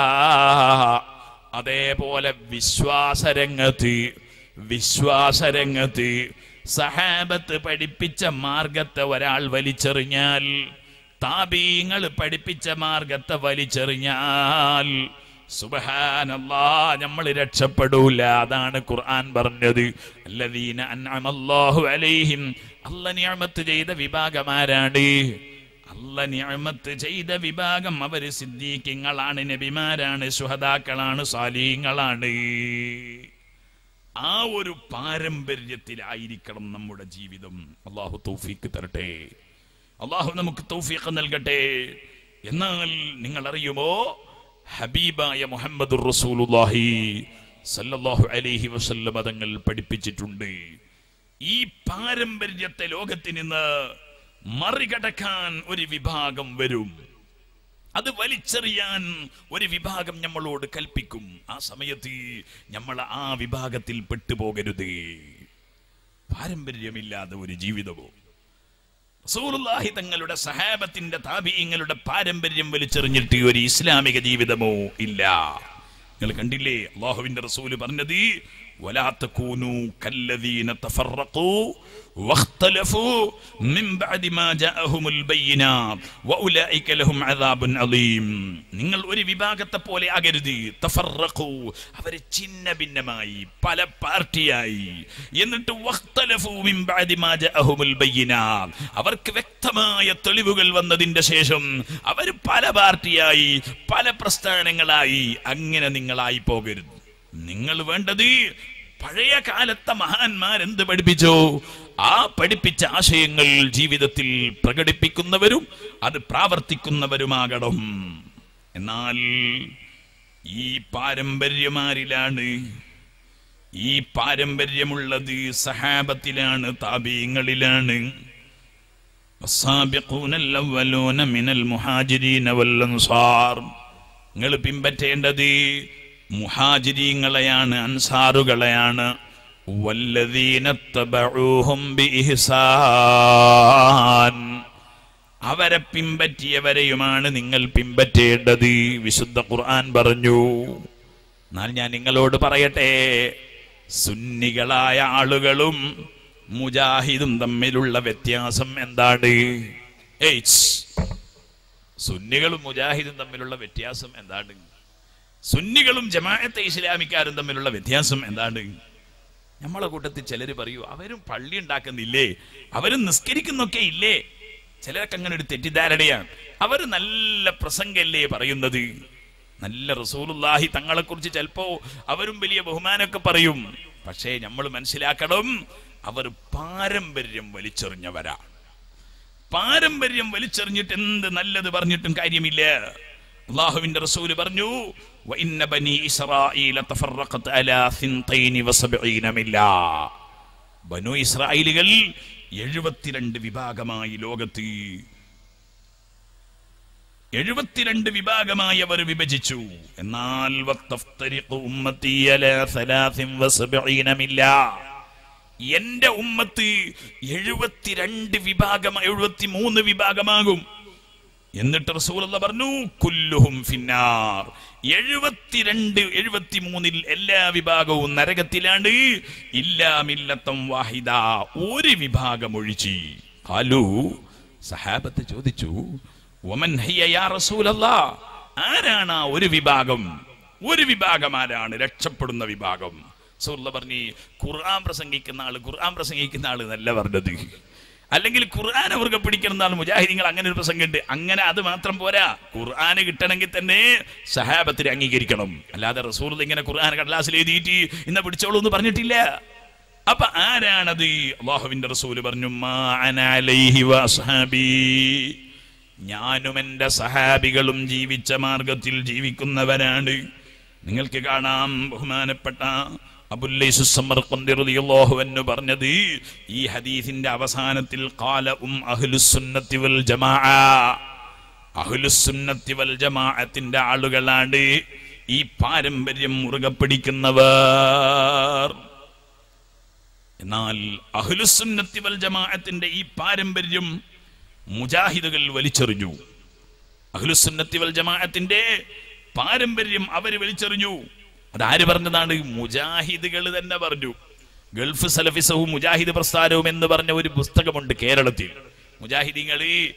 S1: അതേപോലെ വിശ്വാസരംഗത്ത് സഹാബത്ത് പഠിപ്പിച്ച മാർഗത്തെ ഒരാൾ വലിച്ചെറിഞ്ഞാൽ, താബീങ്ങൾ പഠിപ്പിച്ച മാർഗത്തെ വലിച്ചെറിഞ്ഞാൽ സുബ്ഹാനല്ലാഹ് നമ്മൾ രക്ഷപ്പെടൂല. അതാണ് ഖുർആൻ പറഞ്ഞത്, അല്ലദീന അൻഅമല്ലാഹു അലൈഹിം. അല്ലാഹ് നിഅമത്ത് ചെയ്ത വിഭാഗമാരാണ്? അല്ലാഹ് നിഅമത്ത് ചെയ്ത വിഭാഗം അവര് സിദ്ദീഖീങ്ങളാണ്, നബിമാരാണ്, ശുഹദാക്കളാണ്, സാലിഹീങ്ങളാണ്. ആ ഒരു പാരമ്പര്യത്തിലായിരിക്കണം നമ്മുടെ ജീവിതം. അല്ലാഹു തൗഫീഖ് തരട്ടെ, അല്ലാഹു നമുക്ക് തൗഫീഖ് നൽകട്ടെ. എന്നാൽ നിങ്ങൾ അറിയുമോ, ഹബീബായ മുഹമ്മദുർ റസൂലുള്ളാഹി സല്ലല്ലാഹു അലൈഹി വസല്ലം തങ്ങൾ പഠിപ്പിച്ചിട്ടുണ്ട്, ഈ പാരമ്പര്യത്തെ ലോകത്തിൽ നിന്ന് മറികടക്കാൻ ഒരു വിഭാഗം വരും. അത് വലിച്ചെറിയാൻ ഒരു വിഭാഗം നമ്മളോട് കൽപ്പിക്കും. ആ സമയത്ത് നമ്മൾ ആ വിഭാഗത്തിൽ പെട്ടുപോകരുത്. പാരമ്പര്യമില്ലാതെ ഒരു ജീവിതമോ, റസൂലുള്ളാഹി തങ്ങളുടെ സഹാബത്തിന്റെ താബിഈങ്ങളുടെ പാരമ്പര്യം വലിച്ചെറിഞ്ഞിട്ട് ഒരു ഇസ്ലാമിക ജീവിതമോ ഇല്ല. നിങ്ങൾ കണ്ടില്ലേ അല്ലാഹുവിന്റെ റസൂല് പറഞ്ഞത്, വലാ തകൂനൂ കല്ലദീന തഫറഖൂ വഖ്തലഫൂ മിൻ ബഅദി മാ ജാഅഹുമുൽ ബയ്യിനാത്ത് വഉലൈക ലഹും അദാബുൻ അലീം. നിങ്ങൾ ഒരു വിഭാഗത്തെ പോലെ ആകരുത്. തഫറഖൂ, അവർ ഛിന്നഭിന്നമായി, പല പാർട്ടിയായി. എന്നിട്ട് വഖ്തലഫൂ മിൻ ബഅദി മാ ജാഅഹുമുൽ ബയ്യിനാത്ത്, അവർക്ക് വ്യക്തമായ തെളിവുകൾ വന്നതിന്റെ ശേഷം അവർ പല പാർട്ടിയായി, പല പ്രസ്ഥാനങ്ങളായി. അങ്ങനെ നിങ്ങളായി പോകരുത്. നിങ്ങൾ വേണ്ടത് പഴയ കാലത്തെ മഹാന്മാരെന്ത് പഠിപ്പിച്ചോ ആ പഠിപ്പിച്ച ആശയങ്ങൾ ജീവിതത്തിൽ പ്രകടിപ്പിക്കുന്നവരും അത് പ്രാവർത്തിക്കുന്നവരുമാകണം. എന്നാൽ ഈ പാരമ്പര്യമാരിലാണ്? ഈ പാരമ്പര്യമുള്ളത് സഹാബത്തിലാണ്, താബീങ്ങളിലാണ്. വസ്സാബിഖൂനൽ അവ്വലൂന മിനൽ മുഹാജിരീന വൽ അൻസാർ. നിങ്ങൾ പിൻപറ്റേണ്ടത് മുഹാജിരീങ്ങളെയാണ്, അൻസാറുകളെയാണ്. വല്ലദീന തബഊഹും ബിഇഹ്സാൻ, അവരെ പിൻപറ്റിയവരെയുമാണ് നിങ്ങൾ പിൻപറ്റേണ്ടത്. വിശുദ്ധ ഖുർആൻ പറഞ്ഞു. എന്നാൽ ഞാൻ നിങ്ങളോട് പറയട്ടെ, സുന്നികളായ ആളുകളും മുജാഹിദും തമ്മിലുള്ള വ്യത്യാസം എന്താണ്? സുന്നികളും മുജാഹിദും തമ്മിലുള്ള വ്യത്യാസം എന്താണ്? സുന്നികളും ജമാഅത്തെ ഇസ്ലാമിക്കാരും തമ്മിലുള്ള വ്യത്യാസം എന്താണ്? നമ്മളെ കൂട്ടത്തിൽ ചിലർ പറയൂ, അവരും പള്ളി ഉണ്ടാക്കുന്നില്ലേ, അവരും നിസ്കരിക്കുന്നൊക്കെ ഇല്ലേ. ചിലർക്ക് അങ്ങനെ ഒരു തെറ്റിദ്ധാരണയാണ്. അവർ നല്ല പ്രസംഗല്ലേ പറയുന്നത്, നല്ല റസൂലുള്ളാഹി തങ്ങളെ കുറിച്ച് ചിലപ്പോ അവരും വലിയ ബഹുമാനമൊക്കെ പറയും. പക്ഷേ നമ്മൾ മനസ്സിലാക്കണം, അവർ പാരമ്പര്യം വലിച്ചെറിഞ്ഞവരാണ്. പാരമ്പര്യം വലിച്ചെറിഞ്ഞിട്ട് എന്ത് നല്ലത് പറഞ്ഞിട്ടും കാര്യമില്ല. അല്ലാഹുവിന്റെ റസൂല് പറഞ്ഞു, വഇന്ന ബനി ഇസ്രായീല തഫറഖത് അലാ 72 മില്ല. ബനു ഇസ്രായേലുകൾ 72 വിഭാഗമായി ലോകത്ത് 72 വിഭാഗമായി അവർ വിഭജിച്ചു. എന്നാൽ വതഫ്തരിഖു ഉമ്മത്തി അലാ 73 മില്ല. എന്റെ ഉമ്മത്ത് 72 വിഭാഗമായി 73 വിഭാഗമാകും. എന്നിട്ട് റസൂലുള്ളാഹി പറഞ്ഞു, കുല്ലുഹും ഫിന്നാർ. 73 എല്ലാ വിഭാഗവും നരകത്തിലാണ്. ഇല്ലാ മില്ലത്തം വാഹിദ, ഒരു വിഭാഗം ഒഴിച്ച്. ഖാലു, സഹാബത്ത് ചോദിച്ചു, വമൻ ഹിയ യാ റസൂലല്ലാഹ്, ആരാണ് ആ ഒരു വിഭാഗം? ഒരു വിഭാഗം ആരാണ് രക്ഷപ്പെടുന്ന വിഭാഗം? റസൂലുള്ളാഹി പറഞ്ഞു, ഖുർആൻ പ്രസംഗിക്കുന്ന ആള് നല്ല പറഞ്ഞത്, അല്ലെങ്കിൽ ഖുർആൻ അവർക്ക് പിടിക്കണം എന്നാണ് മുജാഹിദീങ്ങൾ. അങ്ങനെ ഒരു പ്രസംഗമുണ്ട്. അങ്ങനെ അത് മാത്രം പോരാ, ഖുർആന് കിട്ടണമെങ്കിൽ തന്നെ സഹാബത്തിനെ അംഗീകരിക്കണം. അല്ലാതെ റസൂൽ ഇങ്ങനെ ഖുർആൻ കടലാസിൽ എഴുതിയിട്ട് ഇന്ന പിടിച്ചോളൂ എന്ന് പറഞ്ഞിട്ടില്ല. അപ്പൊ ആരാണത്? അല്ലാഹുവിന്റെ റസൂല് പറഞ്ഞു, മാ അന അലൈഹി വഅസ്ഹാബി, ഞാനും എന്റെ സഹാബികളും ജീവിച്ച മാർഗത്തിൽ ജീവിക്കുന്നവരാണ്. നിങ്ങൾക്ക് കാണാം, ബഹുമാനപ്പെട്ട അബുൽ ലൈസ് സമർഖന്ദി റളിയല്ലാഹു അൻഹു പറഞ്ഞത് ഈ ഹദീസിന്റെ അവസാനത്തിൽ ഖാല അഹ്ലുസ്സുന്നത്തി വൽ ജമാഅ, അഹ്ലുസ്സുന്നത്തി വൽ ജമാഅത്തിന്റെ ആളുകളാണ് ഈ പാരമ്പര്യം മുറുകെ പിടിക്കുന്നവർ. എന്നാൽ അഹ്ലുസ്സുന്നത്തി വൽ ജമാഅത്തിന്റെ ഈ പാരമ്പര്യം മുജാഹിദുകൾ വലിച്ചെറിഞ്ഞു. അഹ്ലുസ്സുന്നത്തി വൽ ജമാഅത്തിന്റെ പാരമ്പര്യം അവർ വലിച്ചെറിഞ്ഞു. അതാര് പറഞ്ഞതാണ്? മുജാഹിദുകൾ തന്നെ പറഞ്ഞു. ഗൾഫ് സലഫിസവും മുജാഹിദ് പ്രസ്ഥാനവും എന്ന് പറഞ്ഞ ഒരു പുസ്തകമുണ്ട് കേരളത്തിൽ. മുജാഹിദീങ്ങൾ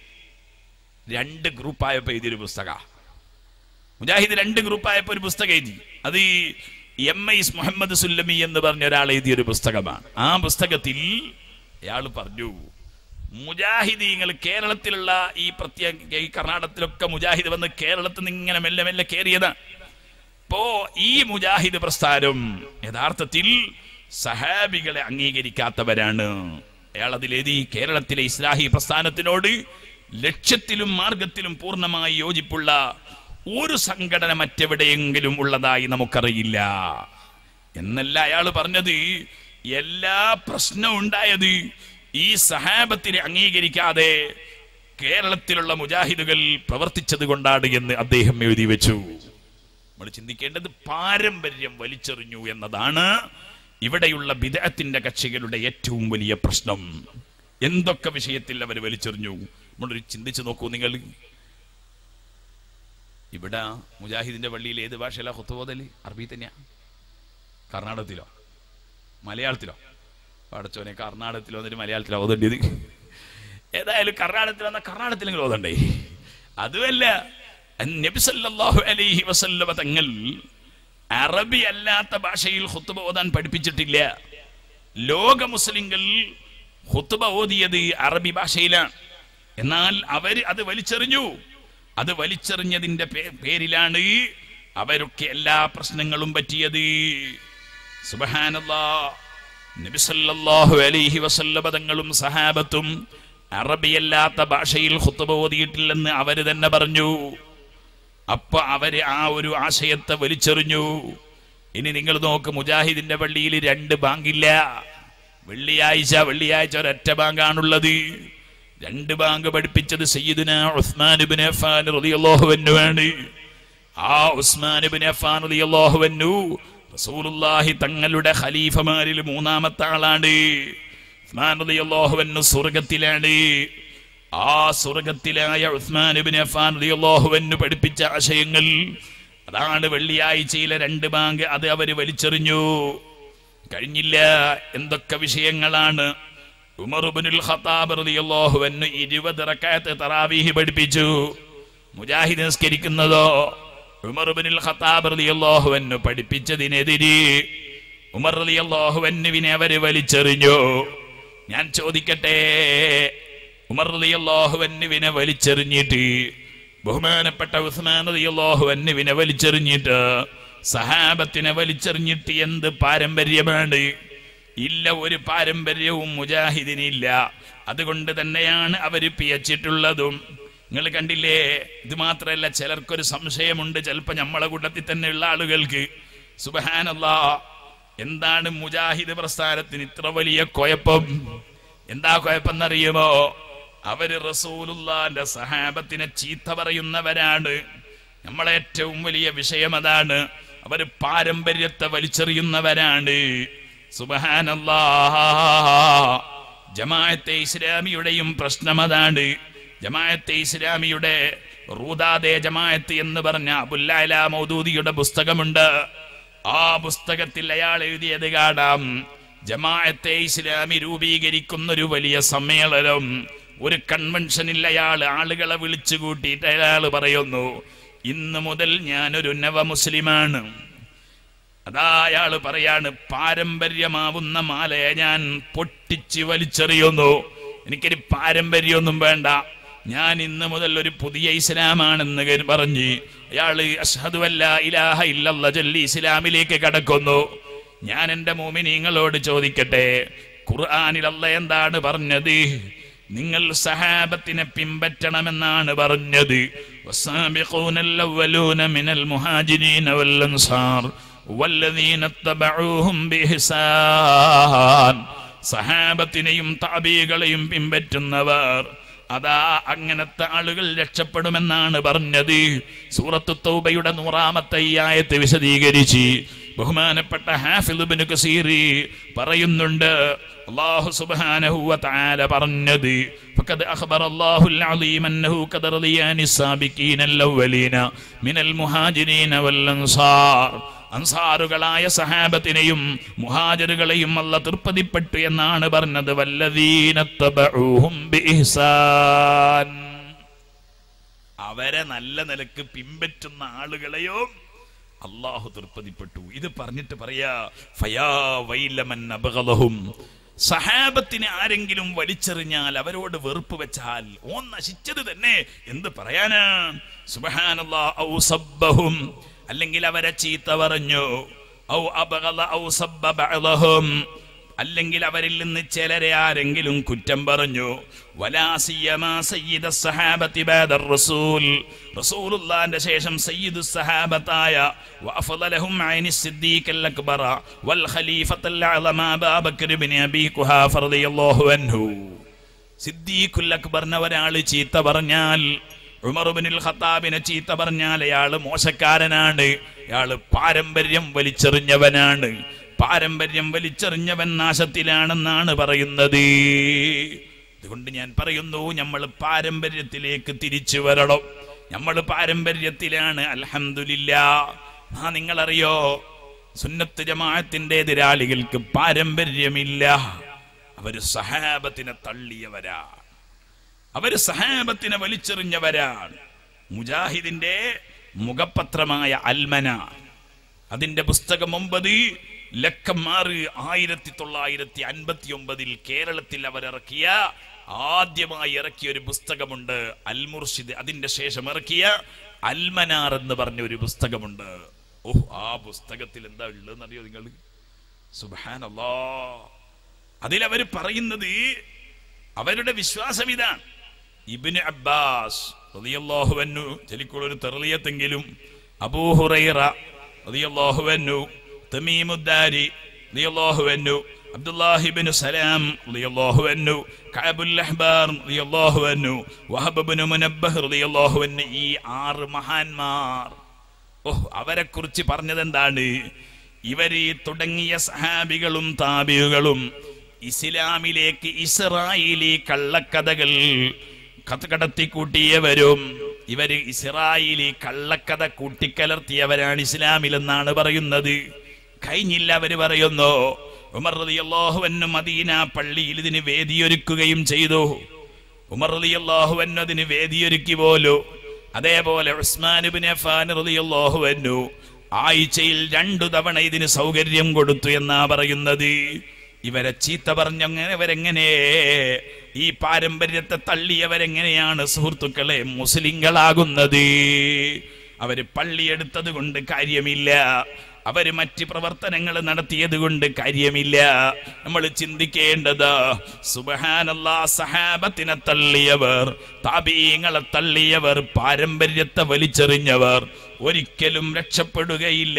S1: 2 ഗ്രൂപ്പായപ്പോ എഴുതിയൊരു പുസ്തക. മുജാഹിദ് 2 ഗ്രൂപ്പായപ്പോ ഒരു പുസ്തകം എഴുതി. അത് എം.ഐ. മുഹമ്മദ് സുല്ലമി എന്ന് പറഞ്ഞ ഒരാൾ എഴുതിയൊരു പുസ്തകമാണ്. ആ പുസ്തകത്തിൽ അയാൾ പറഞ്ഞു, മുജാഹിദീങ്ങൾ കേരളത്തിലുള്ള ഈ പ്രത്യേക ഈ കർണാടകത്തിലൊക്കെ മുജാഹിദ് വന്ന് കേരളത്തിൽ നിന്ന് ഇങ്ങനെ മെല്ലെ മെല്ലെ കയറിയതാണ്. ഇപ്പോ ഈ മുജാഹിദ് പ്രസ്ഥാനം യഥാർത്ഥത്തിൽ സഹാബികളെ അംഗീകരിക്കാത്തവരാണ്. അയാൾ അതിലെഴുതി, കേരളത്തിലെ ഇസ്ലാഹി പ്രസ്ഥാനത്തിനോട് ലക്ഷ്യത്തിലും മാർഗത്തിലും പൂർണ്ണമായി യോജിപ്പുള്ള ഒരു സംഘടന മറ്റെവിടെയെങ്കിലും ഉള്ളതായി നമുക്കറിയില്ല എന്നല്ല അയാൾ പറഞ്ഞത്. എല്ലാ പ്രശ്നവും ഉണ്ടായത് ഈ സഹാബത്തിനെ അംഗീകരിക്കാതെ കേരളത്തിലുള്ള മുജാഹിദുകൾ പ്രവർത്തിച്ചത് കൊണ്ടാണ് എന്ന് അദ്ദേഹം എഴുതി വെച്ചു. നമ്മൾ ചിന്തിക്കേണ്ടത് പാരമ്പര്യം വലിച്ചെറിഞ്ഞു എന്നതാണ് ഇവിടെയുള്ള ബിദ്അത്തിന്റെ കക്ഷികളുടെ ഏറ്റവും വലിയ പ്രശ്നം. എന്തൊക്കെ വിഷയത്തിൽ അവർ വലിച്ചെറിഞ്ഞു നമ്മളൊരു ചിന്തിച്ചു നോക്കൂ. നിങ്ങൾ ഇവിടെ മുജാഹിദിന്റെ പള്ളിയിൽ ഏത് ഭാഷയിലാ ഖുത്ബ ഓതല്? അറബി തന്നെയാ? കർണാടകത്തിലോ മലയാളത്തിലോ? പടച്ചോനെ, കർണാടകത്തിലോ എന്നിട്ട് മലയാളത്തിലോ ഓതേണ്ടത്? ഏതായാലും കർണാടകത്തിൽ വന്നാൽ കർണാടകത്തിൽ ഓതണ്ടേ? അതുമല്ല, നബി സല്ലല്ലാഹു അലൈഹി വസല്ലമ തങ്ങൾ അറബി അല്ലാത്ത ഭാഷയിൽ ഖുത്ബ ഓതാൻ പഠിപ്പിച്ചിട്ടില്ല. ലോക മുസ്ലിങ്ങൾ ഖുത്ബ ഓതിയത് അറബി ഭാഷയിലാണ്. എന്നാൽ അവർ അത് വലിച്ചെറിഞ്ഞു. അത് വലിച്ചെറിഞ്ഞതിന്റെ പേരിലാണ് അവരൊക്കെ എല്ലാ പ്രശ്നങ്ങളും പറ്റിയത്. സുബ്ഹാനല്ലാഹ്, നബി സല്ലല്ലാഹു അലൈഹി വസല്ലമ തങ്ങളും സഹാബത്തും അറബിയല്ലാത്ത ഭാഷയിൽ ഖുത്ബ ഓതിയിട്ടില്ലെന്ന് അവര് തന്നെ പറഞ്ഞു. അപ്പൊ അവര് ആ ഒരു ആശയത്തെ വലിച്ചെറിഞ്ഞു. ഇനി നിങ്ങൾ നോക്ക്, മുജാഹിദിന്റെ പള്ളിയിൽ 2 ബാങ്കില്ല. വെള്ളിയാഴ്ച ഒരൊറ്റ ബാങ്കാണുള്ളത്. 2 ബാങ്ക് പഠിപ്പിച്ചത് സയ്യിദുനാ ഉസ്മാൻ ഇബ്നു അഫ്ഫാൻ റളിയല്ലാഹു അൻഹു ആണ്. ആ ഉസ്മാൻ ഇബ്നു അഫ്ഫാൻ റളിയല്ലാഹു അൻഹു റസൂലുള്ളാഹി തങ്ങളുടെ ഖലീഫമാരിൽ 3-ാമത്തെ ആളാണ്. ഉസ്മാൻ റളിയല്ലാഹു അൻഹു സ്വർഗ്ഗത്തിലാണ്. ആ സ്വർഗ്ഗത്തിലായ ഉസ്മാൻ ഇബ്നു അഫ്ഫാൻ റളിയല്ലാഹു അൻഹു പഠിപ്പിച്ച ആശയങ്ങൾ അതാണ് വെള്ളിയാഴ്ചയിലെ 2 ബാങ്ക്. അത് അവര് വലിച്ചെറിഞ്ഞു. കഴിഞ്ഞില്ല. എന്തൊക്കെ വിഷയങ്ങളാണ്. ഉമർ ഇബ്നുൽ ഖത്താബ് റളിയല്ലാഹു അൻഹു 20 റക്അത്ത് തറാവീഹ് പഠിപ്പിച്ചു. മുജാഹിദ് നിസ്കരിക്കുന്നതോ ഉമർ ഇബ്നുൽ ഖത്താബ് റളിയല്ലാഹു അൻഹു പഠിപ്പിച്ചതിനെതിരെ ഉമർ റളിയല്ലാഹു അൻഹുവിനെ അവര് വലിച്ചെറിഞ്ഞു. ഞാൻ ചോദിക്കട്ടെ, ഉമർ റളിയല്ലാഹു അൻഹുവിനെ വലിച്ചെറിഞ്ഞിട്ട്, ബഹുമാനപ്പെട്ട ഉസ്മാൻ റളിയല്ലാഹു അൻഹുവിനെ വലിച്ചെറിഞ്ഞിട്ട്, സഹാബത്തിനെ വലിച്ചെറിഞ്ഞിട്ട് എന്ത് പാരമ്പര്യമാണ്? ഇല്ല, ഒരു പാരമ്പര്യവും മുജാഹിദിനില്ല. അതുകൊണ്ട് തന്നെയാണ് അവര് പിയച്ചിട്ടുള്ളതും. നിങ്ങൾ കണ്ടില്ലേ? ഇത് മാത്രമല്ല, ചിലർക്കൊരു സംശയമുണ്ട്, ചിലപ്പോ നമ്മളെ കൂട്ടത്തിൽ തന്നെയുള്ള ആളുകൾക്ക്. സുബ്ഹാനല്ലാഹ്, എന്താണ് മുജാഹിദ് പ്രസ്ഥാനത്തിന് ഇത്ര വലിയ കുഴപ്പം? എന്താ കുഴപ്പമെന്നറിയുമോ? അവര് റസൂലുള്ളാന്റെ സഹാബത്തിനെ ചീത്ത പറയുന്നവരാണ്. നമ്മളെ ഏറ്റവും വലിയ വിഷയം അതാണ്. അവര് പാരമ്പര്യത്തെ വലിച്ചെറിയുന്നവരാണ്. സുബ്ഹാനല്ലാഹ്, ജമാഅത്തെ ഇസ്ലാമിയുടെയും പ്രശ്നം അതാണ്. ജമാഅത്തെ ഇസ്ലാമിയുടെ റൂദാദെ ജമാഅത്ത് എന്ന് പറഞ്ഞ അബുൽ അഅ്ലാ മൗദൂദിയുടെ പുസ്തകമുണ്ട്. ആ പുസ്തകത്തിൽ അയാൾ എഴുതിയത് കാണാം. ജമാഅത്തെ ഇസ്ലാമി രൂപീകരിക്കുന്ന ഒരു വലിയ സമ്മേളനം, ഒരു കൺവെൻഷനിൽ അയാൾ ആളുകളെ വിളിച്ചു കൂട്ടിയിട്ട് അയാൾ പറയുന്നു, ഇന്ന് മുതൽ ഞാനൊരു നവ മുസ്ലിമാണ്. അതാ അയാൾ പറയാണ്, പാരമ്പര്യമാവുന്ന മാലയെ ഞാൻ പൊട്ടിച്ച് വലിച്ചെറിയുന്നു. എനിക്കൊരു പാരമ്പര്യമൊന്നും വേണ്ട, ഞാൻ ഇന്ന് മുതൽ ഒരു പുതിയ ഇസ്ലാമാണെന്ന് പറഞ്ഞ് അയാൾ അശ്ഹദു അല്ലാ ഇലാഹ ഇല്ലല്ലാഹ് ചൊല്ലി ഇസ്ലാമിലേക്ക് കടക്കുന്നു. ഞാൻ എൻ്റെ മുഅ്മിനീങ്ങളോട് ചോദിക്കട്ടെ, ഖുർആനിൽ അല്ലാഹ് എന്താണ് പറഞ്ഞത്? നിങ്ങൾ സഹാബത്തിനെ പിൻപറ്റണമെന്നാണ് പറഞ്ഞത്. വസ്സാബിഖൂനൽ അവ്വലൂന മിനൽ മുഹാജിരീന വൽ അൻസാർ വല്ലദീന തബഊഹും ബിഇഹ്സാൻ, സഹാബത്തിനെയും താബീകളെയും പിൻപറ്റുന്നവർ, അതാ അങ്ങനത്തെ ആളുകൾ രക്ഷപ്പെടുമെന്നാണ് പറഞ്ഞത്. സൂറത്ത് തൗബയുടെ 100-ാമത്തെ ആയത്ത് വിശദീകരിച്ച് ബഹുമാനപ്പെട്ട ഹാഫിദ് ഇബ്നു കസീർ പറയുന്നുണ്ട്, അല്ലാഹു സുബ്ഹാനഹു വ തആല പറഞ്ഞത്, ഫഖദ് അഖ്ബറല്ലാഹുൽ അളീം അന്നഹു ഖദ റളിയാനി സാബിഖീനൽ അവ്വലീന മിനൽ മുഹാജിരീന വൽ അൻസാർ, അൻസാറുകളായ സഹാബത്തിനെയും മുഹാജിറുകളെയും അല്ലാഹു തൃപ്തിപ്പെട്ടു എന്നാണ് പറഞ്ഞത്. വല്ലദീന തബഊഹും ബിഇഹ്സാൻ, അവരെ നല്ല നിലക്ക് പിൻപറ്റുന്ന ആളുകളെയോ അല്ലാഹു തൃപ്തിപ്പെട്ടു. ഇത് പറഞ്ഞിട്ട് പറയാ, ഫയാ വൈലമൻ അബ്ഗലഹും, സഹാബത്തിനെ ആരെങ്കിലും വലിച്ചെറിഞ്ഞാൽ, അവരോട് വെറുപ്പ് വെച്ചാൽ ഓൻ നശിച്ചത് തന്നെ. എന്ത് പറയാനാ? സുബ്ഹാനല്ലാഹ്. ഔ സബ്ബഹും, അല്ലെങ്കിൽ അവരെ ചീത്ത പറഞ്ഞു. ഔ അബ്ഗല ഔ സബ്ബ ബഅദഹും, അല്ലെങ്കിൽ അവരിൽ നിന്ന് ചിലരെ ആരെങ്കിലും കുറ്റം പറഞ്ഞു. വലാ സിയമാ സയ്യിദുസ് സഹാബത്തി ബഅദർ റസൂൽ, റസൂലുള്ളാഹിന്റെ ശേഷം സയ്യിദുസ് സഹാബത്തായ വഅഫ്ളലഹും ഐനിസ് സിദ്ദീഖൽ അക്ബറ വൽ ഖലീഫത്തുൽ അഅ്ലമ അബൂബക്കർ ഇബ്നു അബീ ഖുഹാഫ റളിയല്ലാഹു അൻഹു, സിദ്ദീഖുൽ അക്ബറിനെ ഒരാൾ ചീത്ത പറഞ്ഞാൽ, ഉമർ ഇബ്നുൽ ഖത്താബിനെ ചീത്ത പറഞ്ഞാൽ അയാൾ മോശക്കാരനാണ്, അയാൾ പാരമ്പര്യം വലിച്ചെറിഞ്ഞവനാണ്. പാരമ്പര്യം വലിച്ചെറിഞ്ഞവൻ നാശത്തിലാണെന്നാണ് പറയുന്നത്. അതുകൊണ്ട് ഞാൻ പറയുന്നു, നമ്മൾ പാരമ്പര്യത്തിലേക്ക് തിരിച്ചു വരണം. നമ്മൾ പാരമ്പര്യത്തിലാണ്. അൽഹംദുലില്ലാഹ്. നിങ്ങളറിയോ, സുന്നത്ത് ജമാഅത്തിന്റെ എതിരാളികൾക്ക് പാരമ്പര്യമില്ല. അവര് സഹാബത്തിനെ തള്ളിയവരാണ്, അവര് സഹാബത്തിനെ വലിച്ചെറിഞ്ഞവരാണ്. മുജാഹിദിന്റെ മുഖപത്രമായ അൽമന, അതിന്റെ പുസ്തകം 9 ലക്കം 1959 കേരളത്തിൽ അവരിറക്കിയ, ആദ്യമായി ഇറക്കിയ ഒരു പുസ്തകമുണ്ട് അൽ മുർഷിദ്. അതിന്റെ ശേഷം ഇറക്കിയ അൽമനാർ എന്ന് പറഞ്ഞ ഒരു പുസ്തകമുണ്ട്. ഓഹ്, ആ പുസ്തകത്തിൽ എന്താ ഉള്ളതെന്ന് അറിയോ നിങ്ങൾ? സുബ്ഹാനല്ലാഹ്. അതിലവർ പറയുന്നത്, അവരുടെ വിശ്വാസം ഇതാണ്. ഇബ്നു അബ്ബാസ് റളിയല്ലാഹു അൻഹു, ചെലിക്കുള്ളൊരു തെർളിയത്തെങ്കിലും, അബൂ ഹുറൈറ റളിയല്ലാഹു അൻഹു, തമീമുദ്ദാരി റളിയല്ലാഹു അൻഹു, അബ്ദുല്ലാഹി ഇബ്നു സലാം റളിയല്ലാഹു അൻഹു, കഅബുൽ അഹ്ബാർ റളിയല്ലാഹു അൻഹു, വഹബ് ഇബ്നു മുനബ്ബഹ് റളിയല്ലാഹു അൻഹു, ഈ 6 മഹാന്മാർ, അവരെ കുറിച്ച് പറഞ്ഞത് എന്താണ്? ഇവര് തുടങ്ങിയ സഹാബികളും താബികളും ഇസ്ലാമിലേക്ക് ഇസ്രായേലി കള്ളക്കഥകൾ കടത്തിക്കൂട്ടിയവരും, ഇവര് ഇസ്രായേലി കള്ളക്കഥ കൂട്ടിക്കലർത്തിയവരാണ് ഇസ്ലാമിലെന്നാണ് പറയുന്നത്. കഴിഞ്ഞില്ല, അവര് പറയുന്നു, ഉമർ റളിയല്ലാഹു അൻഹു മദീന പള്ളിയിൽ ഇതിന് വേദിയൊരുക്കുകയും ചെയ്തു. ഉമർ റളിയല്ലാഹു അൻഹു അതിന് വേദിയൊരുക്കി പോലും. അതേപോലെ ഉസ്മാൻ ഇബ്നു അഫ്ഫാൻ റളിയല്ലാഹു അൻഹു ആഴ്ചയിൽ 2 തവണ ഇതിന് സൗകര്യം കൊടുത്തു എന്നാ പറയുന്നത്. ഇവരെ ചീത്ത പറഞ്ഞവരെങ്ങനെ, ഈ പാരമ്പര്യത്തെ തള്ളിയവരെങ്ങനെയാണ് സുഹൃത്തുക്കളെ മുസ്ലിങ്ങളാകുന്നത്? അവര് പള്ളിയെടുത്തത് കൊണ്ട് കാര്യമില്ല, അവര് മറ്റ് പ്രവർത്തനങ്ങൾ നടത്തിയത് കൊണ്ട് കാര്യമില്ല. നമ്മൾ ചിന്തിക്കേണ്ടത്, സുബ്ഹാനല്ലാഹ്, സഹാബത്തിനെ തള്ളിയവർ, താബീങ്ങളെ തള്ളിയവർ, പാരമ്പര്യത്തെ വലിച്ചെറിഞ്ഞവർ ഒരിക്കലും രക്ഷപ്പെടുകയില്ല.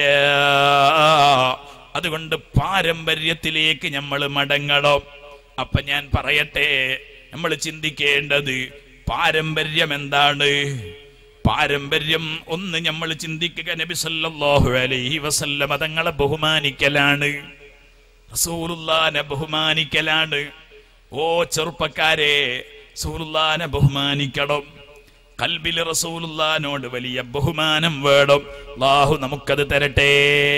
S1: അതുകൊണ്ട് പാരമ്പര്യത്തിലേക്ക് നമ്മൾ മടങ്ങണം. അപ്പൊ ഞാൻ പറയട്ടെ, നമ്മൾ ചിന്തിക്കേണ്ടത് പാരമ്പര്യം എന്താണ്? പാരമ്പര്യം ഒന്ന് നമ്മൾ ചിന്തിക്കുക, നബി സല്ലല്ലാഹു അലൈഹി വസല്ലമ തങ്ങളെ ബഹുമാനിക്കലാണ്, റസൂലുള്ളാഹിനെ ബഹുമാനിക്കലാണ്. ഓ ചെറുപ്പക്കാരെ, റസൂലുള്ളാഹിനെ ബഹുമാനിക്കണം. ഖൽബിൽ റസൂലുള്ളാഹിനോട് വലിയ ബഹുമാനം വേണം. അല്ലാഹു നമുക്കത് തരട്ടെ.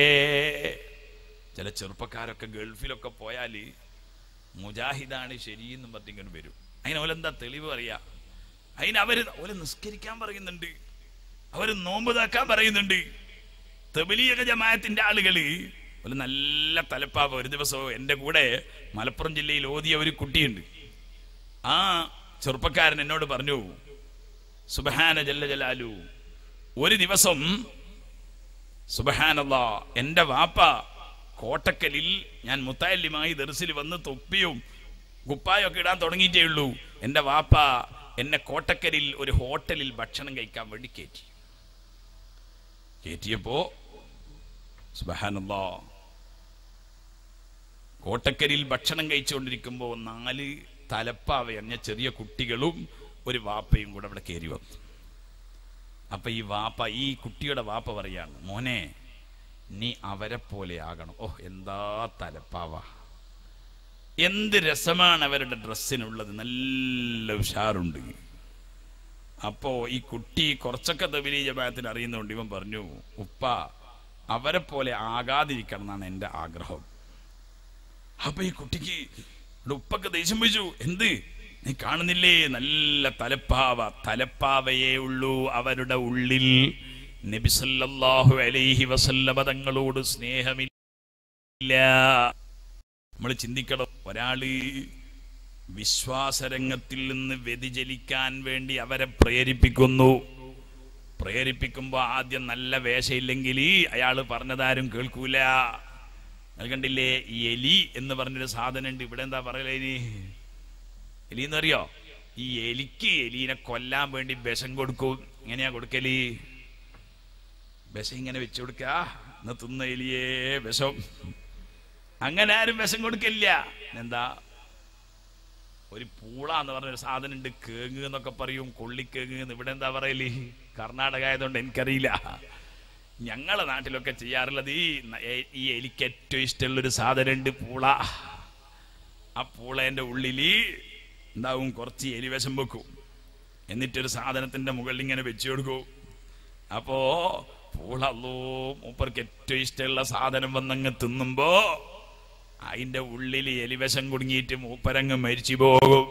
S1: ചില ചെറുപ്പക്കാരൊക്കെ ഗൾഫിലൊക്കെ പോയാല് മുജാഹിദാണ് ശരിയെന്നും പറഞ്ഞിങ്ങനെ വരും. അതിന് ഓലെന്താ തെളിവ് അറിയാ? അതിന് ഓല് നിസ്കരിക്കാൻ പറയുന്നുണ്ട്, അവര് നോമ്പ് താക്കാൻ പറയുന്നുണ്ട്. തബ്ലീഗ് ജമാഅത്തിന്റെ ആളുകള് ഒരു നല്ല തലപ്പാവ്. ഒരു ദിവസം എൻ്റെ കൂടെ മലപ്പുറം ജില്ലയിൽ ഓതിയ ഒരു കുട്ടിയുണ്ട്. ആ ചെറുപ്പക്കാരൻ എന്നോട് പറഞ്ഞു, സുബ്ഹാന ജല്ല ജലാലു, ഒരു ദിവസം സുബ്ഹാനല്ലാഹ്, എൻ്റെ വാപ്പ കോട്ടക്കലിൽ, ഞാൻ മുത്തഅല്ലിമായി ദർസിൽ വന്ന് തൊപ്പിയും കുപ്പായൊക്കെ ഇടാൻ തുടങ്ങിയിട്ടേ ഉള്ളൂ, എൻ്റെ വാപ്പ എന്നെ കോട്ടക്കലിൽ ഒരു ഹോട്ടലിൽ ഭക്ഷണം കഴിക്കാൻ വേണ്ടി കയറ്റിയപ്പോ സുബ്ഹാനല്ലാഹ്. കോട്ടക്കരിയിൽ ഭക്ഷണം കഴിച്ചുകൊണ്ടിരിക്കുമ്പോൾ 4 തലപ്പാവയറിഞ്ഞ ചെറിയ കുട്ടികളും ഒരു വാപ്പയും കൂടെ അവിടെ കയറി വന്നു. അപ്പൊ ഈ കുട്ടിയുടെ വാപ്പ പറയാണ്, മോനെ നീ അവരെ പോലെ ആകണം. ഓ എന്താ തലപ്പാവ, എന്ത് രസമാണ് അവരുടെ ഡ്രസ്സിനുള്ളത്, നല്ല ഉഷാറുണ്ട്. അപ്പോ ഈ കുട്ടി കുറച്ചൊക്കെ തബ്ലീഗ് ജമാഅത്തിന് അറിയുന്നുണ്ട്. ഇവൻ പറഞ്ഞു, ഉപ്പ അവരെ പോലെ ആകാതിരിക്കണം എന്നാണ് എൻ്റെ ആഗ്രഹം. അപ്പൊ ഈ കുട്ടിക്ക് ഉപ്പൊക്കെ ദേഷ്യം വെച്ചു. എന്ത്, നീ കാണുന്നില്ലേ നല്ല തലപ്പാവയേ ഉള്ളൂ അവരുടെ ഉള്ളിൽ. നബി സല്ലല്ലാഹു അലൈഹി വസല്ലമ തങ്ങളോട് സ്നേഹമില്ല. നമ്മൾ ചിന്തിക്കണം, ഒരാള് വിശ്വാസരംഗത്തിൽ നിന്ന് വ്യതിചലിക്കാൻ വേണ്ടി അവരെ പ്രേരിപ്പിക്കുമ്പോ ആദ്യം നല്ല വേഷയില്ലെങ്കിൽ അയാൾ പറഞ്ഞതാരും കേൾക്കൂല. കണ്ടില്ലേ, ഈ എലി എന്ന് പറഞ്ഞൊരു സാധനം ഉണ്ട്. ഇവിടെ എന്താ പറയല, എലി എന്നറിയോ? ഈ എലീനെ കൊല്ലാൻ വേണ്ടി വിഷം കൊടുക്കും. എങ്ങനെയാ കൊടുക്കല്? വിഷം ഇങ്ങനെ വെച്ചു കൊടുക്ക, എന്ന് തിന്ന എലിയേ വിഷം. അങ്ങനെ ആരും വിഷം കൊടുക്കില്ല. എന്താ, ഒരു പൂള എന്ന് പറഞ്ഞൊരു സാധനം ഉണ്ട്, കേങ്ങ് എന്നൊക്കെ പറയും, കൊള്ളിക്കേങ്ങ്. ഇവിടെ എന്താ പറയല്? കർണാടക ആയതുകൊണ്ട് എനിക്കറിയില്ല. ഞങ്ങളെ നാട്ടിലൊക്കെ ചെയ്യാറുള്ളത് ഈ എലിക്ക് ഏറ്റവും ഇഷ്ടമുള്ളൊരു സാധനം ഉണ്ട്, പൂള. ആ പൂളേന്റെ ഉള്ളിൽ എന്താവും, കുറച്ച് എലിവിഷം വെക്കും. എന്നിട്ടൊരു സാധനത്തിന്റെ മുകളിൽ ഇങ്ങനെ വെച്ചു കൊടുക്കും. അപ്പോ പൂളല്ലോ മൂപ്പർക്ക് ഏറ്റവും ഇഷ്ടമുള്ള സാധനം വന്നങ്ങ് തിന്നുമ്പോ അതിന്റെ ഉള്ളിൽ എലിവിഷം കുടുങ്ങിയിട്ട് മൂപ്പരങ്ങ് മരിച്ചു പോകും.